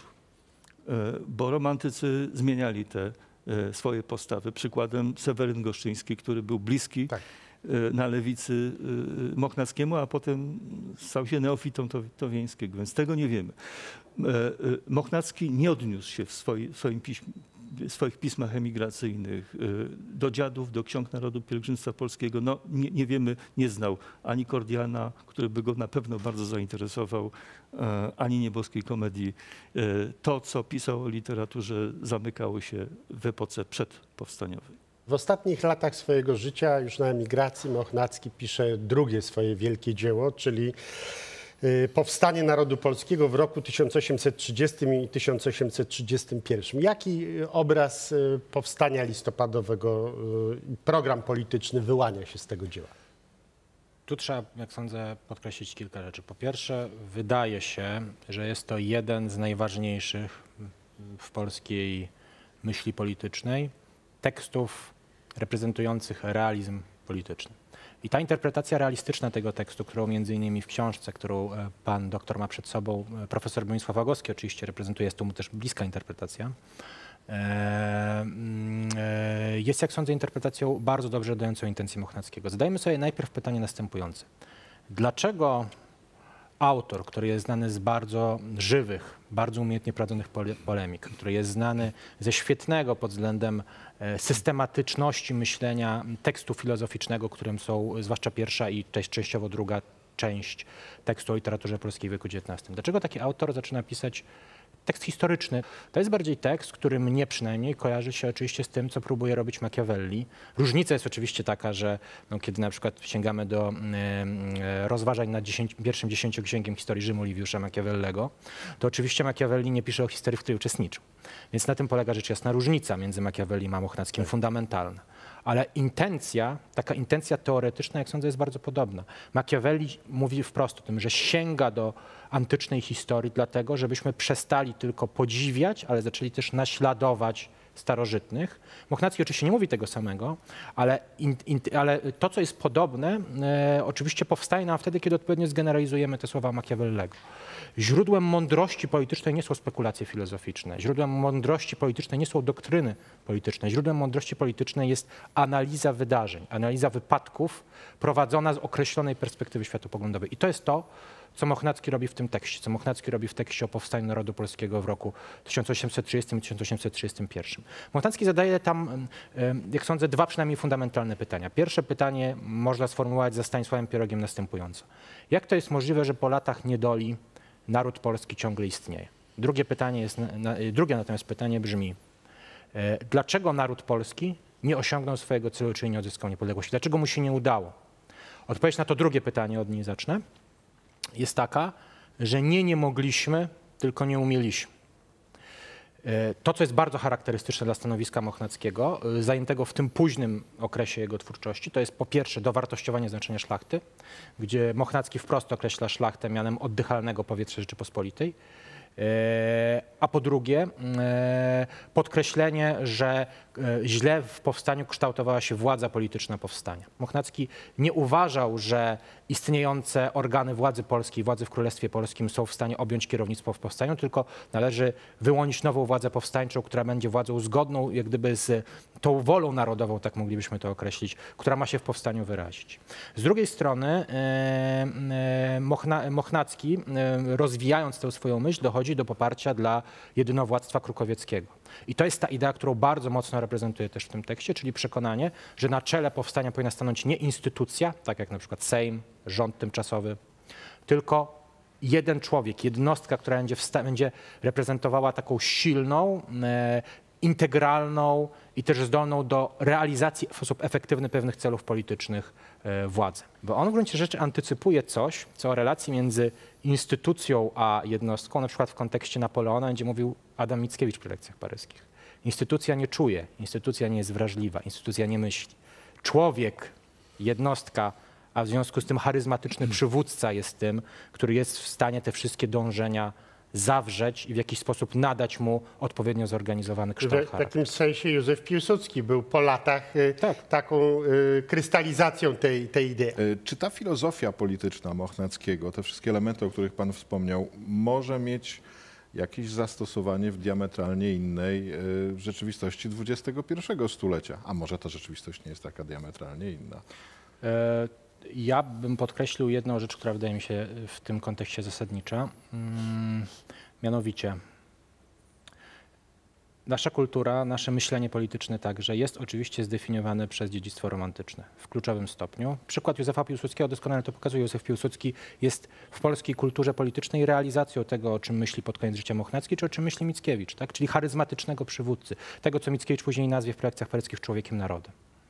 bo romantycy zmieniali te swoje postawy. Przykładem Seweryn Goszczyński, który był bliski na lewicy Mochnackiemu, a potem stał się neofitą Towińskiego, więc tego nie wiemy. Mochnacki nie odniósł się w swoich pismach emigracyjnych do Dziadów, do Ksiąg Narodu Pielgrzymstwa Polskiego. No, nie wiemy, nie znał ani Kordiana, który by go na pewno bardzo zainteresował, ani Nieboskiej Komedii. To, co pisał o literaturze, zamykało się w epoce przedpowstaniowej. W ostatnich latach swojego życia, już na emigracji, Mochnacki pisze drugie swoje wielkie dzieło, czyli Powstanie Narodu Polskiego w roku 1830 i 1831. Jaki obraz powstania listopadowego, program polityczny wyłania się z tego dzieła? Tu trzeba, jak sądzę, podkreślić kilka rzeczy. Po pierwsze, wydaje się, że jest to jeden z najważniejszych w polskiej myśli politycznej tekstów reprezentujących realizm polityczny. I ta interpretacja realistyczna tego tekstu, którą między innymi w książce, którą pan doktor ma przed sobą, profesor Bronisław Łagowski oczywiście reprezentuje, jest to mu też bliska interpretacja, jest, jak sądzę, interpretacją bardzo dobrze oddającą intencje Mochnackiego. Zadajmy sobie najpierw pytanie następujące. Dlaczego autor, który jest znany z bardzo żywych, bardzo umiejętnie prowadzonych polemik, który jest znany ze świetnego pod względem systematyczności myślenia tekstu filozoficznego, którym są zwłaszcza pierwsza i częściowo druga część tekstu o literaturze polskiej w wieku XIX. Dlaczego taki autor zaczyna pisać tekst historyczny? To jest bardziej tekst, który mnie przynajmniej kojarzy się oczywiście z tym, co próbuje robić Machiavelli. Różnica jest oczywiście taka, że kiedy na przykład sięgamy do rozważań nad pierwszym 10 księgiem historii Rzymu Liviusza Machiavellego, to oczywiście Machiavelli nie pisze o historii, w której uczestniczył. Więc na tym polega rzecz jasna różnica między Machiavelli a Mochnackim, fundamentalna. Ale taka intencja teoretyczna, jak sądzę, jest bardzo podobna. Machiavelli mówi wprost o tym, że sięga do antycznej historii dlatego, żebyśmy przestali tylko podziwiać, ale zaczęli też naśladować starożytnych. Mochnacki oczywiście nie mówi tego samego, ale to, co jest podobne, oczywiście powstaje nam wtedy, kiedy odpowiednio zgeneralizujemy te słowa Machiavellego. Źródłem mądrości politycznej nie są spekulacje filozoficzne, źródłem mądrości politycznej nie są doktryny polityczne, źródłem mądrości politycznej jest analiza wydarzeń, analiza wypadków prowadzona z określonej perspektywy światopoglądowej. I to jest to, co Mochnacki robi w tym tekście, co Mochnacki robi w tekście o powstaniu narodu polskiego w roku 1830 i 1831. Mochnacki zadaje tam, jak sądzę, dwa przynajmniej fundamentalne pytania. Pierwsze pytanie można sformułować za Stanisławem Pierogiem następująco. Jak to jest możliwe, że po latach niedoli naród polski ciągle istnieje? Drugie natomiast pytanie brzmi, dlaczego naród polski nie osiągnął swojego celu, czyli nie odzyskał niepodległości? Dlaczego mu się nie udało? Odpowiedź na to drugie pytanie, od niej zacznę, jest taka, że nie mogliśmy, tylko nie umieliśmy. To, co jest bardzo charakterystyczne dla stanowiska Mochnackiego, zajętego w tym późnym okresie jego twórczości, to jest po pierwsze dowartościowanie znaczenia szlachty, gdzie Mochnacki wprost określa szlachtę mianem oddychalnego powietrza Rzeczypospolitej, a po drugie podkreślenie, że źle w powstaniu kształtowała się władza polityczna powstania. Mochnacki nie uważał, że istniejące organy władzy polskiej, władzy w Królestwie Polskim są w stanie objąć kierownictwo w powstaniu, tylko należy wyłonić nową władzę powstańczą, która będzie władzą zgodną jak gdyby z tą wolą narodową, tak moglibyśmy to określić, która ma się w powstaniu wyrazić. Z drugiej strony Mochnacki, rozwijając tę swoją myśl, dochodzi do poparcia dla jedynowładztwa krukowieckiego. I to jest ta idea, którą bardzo mocno reprezentuje też w tym tekście, czyli przekonanie, że na czele powstania powinna stanąć nie instytucja, tak jak na przykład Sejm, rząd tymczasowy, tylko jeden człowiek, jednostka, która będzie reprezentowała taką silną, integralną i też zdolną do realizacji w sposób efektywny pewnych celów politycznych władzę. Bo on w gruncie rzeczy antycypuje coś, co o relacji między instytucją a jednostką, na przykład w kontekście Napoleona, będzie mówił Adam Mickiewicz przy lekcjach paryskich. Instytucja nie czuje, instytucja nie jest wrażliwa, instytucja nie myśli. Człowiek, jednostka, a w związku z tym charyzmatyczny przywódca jest tym, który jest w stanie te wszystkie dążenia zawrzeć i w jakiś sposób nadać mu odpowiednio zorganizowany kształt charakteru. W takim sensie Józef Piłsudski był po latach taką krystalizacją tej idei. Czy ta filozofia polityczna Mochnackiego, te wszystkie elementy, o których pan wspomniał, może mieć jakieś zastosowanie w diametralnie innej rzeczywistości XXI stulecia? A może ta rzeczywistość nie jest taka diametralnie inna? Ja bym podkreślił jedną rzecz, która wydaje mi się w tym kontekście zasadnicza. Mianowicie nasza kultura, nasze myślenie polityczne także jest oczywiście zdefiniowane przez dziedzictwo romantyczne w kluczowym stopniu. Przykład Józefa Piłsudskiego doskonale to pokazuje. Józef Piłsudski jest w polskiej kulturze politycznej realizacją tego, o czym myśli pod koniec życia Mochnacki, czy o czym myśli Mickiewicz, tak? Czyli charyzmatycznego przywódcy. Tego, co Mickiewicz później nazwie w projekcjach paryskich człowiekiem narodem.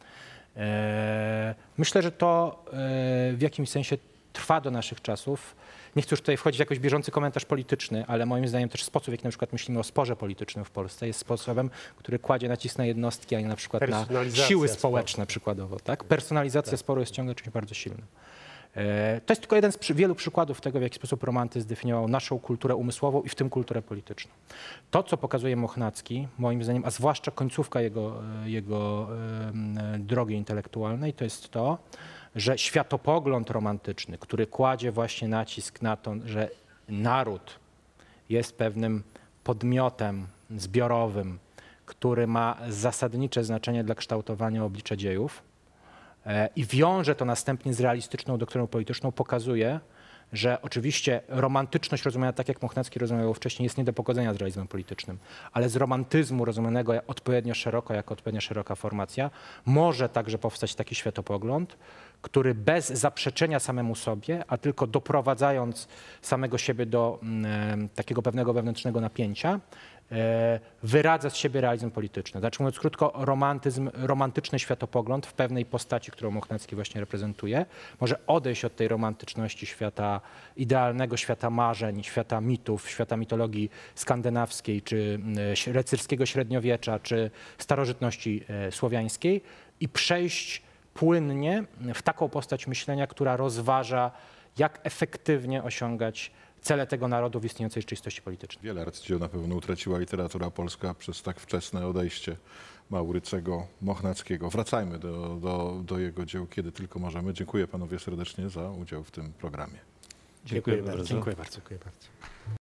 Myślę, że to w jakimś sensie trwa do naszych czasów. Nie chcę już tutaj wchodzić w jakiś bieżący komentarz polityczny, ale moim zdaniem też sposób, w jaki na przykład myślimy o sporze politycznym w Polsce, jest sposobem, który kładzie nacisk na jednostki, a nie na przykład na siły społeczne przykładowo. Tak? Personalizacja sporu jest ciągle czymś bardzo silnym. To jest tylko jeden z wielu przykładów tego, w jaki sposób romantyzm zdefiniował naszą kulturę umysłową i w tym kulturę polityczną. To, co pokazuje Mochnacki, moim zdaniem, a zwłaszcza końcówka jego drogi intelektualnej, to jest to, że światopogląd romantyczny, który kładzie właśnie nacisk na to, że naród jest pewnym podmiotem zbiorowym, który ma zasadnicze znaczenie dla kształtowania oblicza dziejów, i wiąże to następnie z realistyczną doktryną polityczną, pokazuje, że oczywiście romantyczność rozumiana tak, jak Mochnacki rozumiał wcześniej, jest nie do pogodzenia z realizmem politycznym, ale z romantyzmu rozumianego odpowiednio szeroko, jako odpowiednio szeroka formacja, może także powstać taki światopogląd, który bez zaprzeczenia samemu sobie, a tylko doprowadzając samego siebie do takiego pewnego wewnętrznego napięcia, wyradza z siebie realizm polityczny. Znaczy, mówiąc krótko, romantyczny światopogląd w pewnej postaci, którą Mochnacki właśnie reprezentuje, może odejść od tej romantyczności świata idealnego, świata marzeń, świata mitów, świata mitologii skandynawskiej, czy rycerskiego średniowiecza, czy starożytności słowiańskiej i przejść płynnie w taką postać myślenia, która rozważa, jak efektywnie osiągać cele tego narodu w istniejącej rzeczywistości politycznej. Wiele arcydzieł na pewno utraciła literatura polska przez tak wczesne odejście Maurycego Mochnackiego. Wracajmy do jego dzieł, kiedy tylko możemy. Dziękuję panowie serdecznie za udział w tym programie. Dziękuję bardzo. Dziękuję bardzo. Dziękuję bardzo.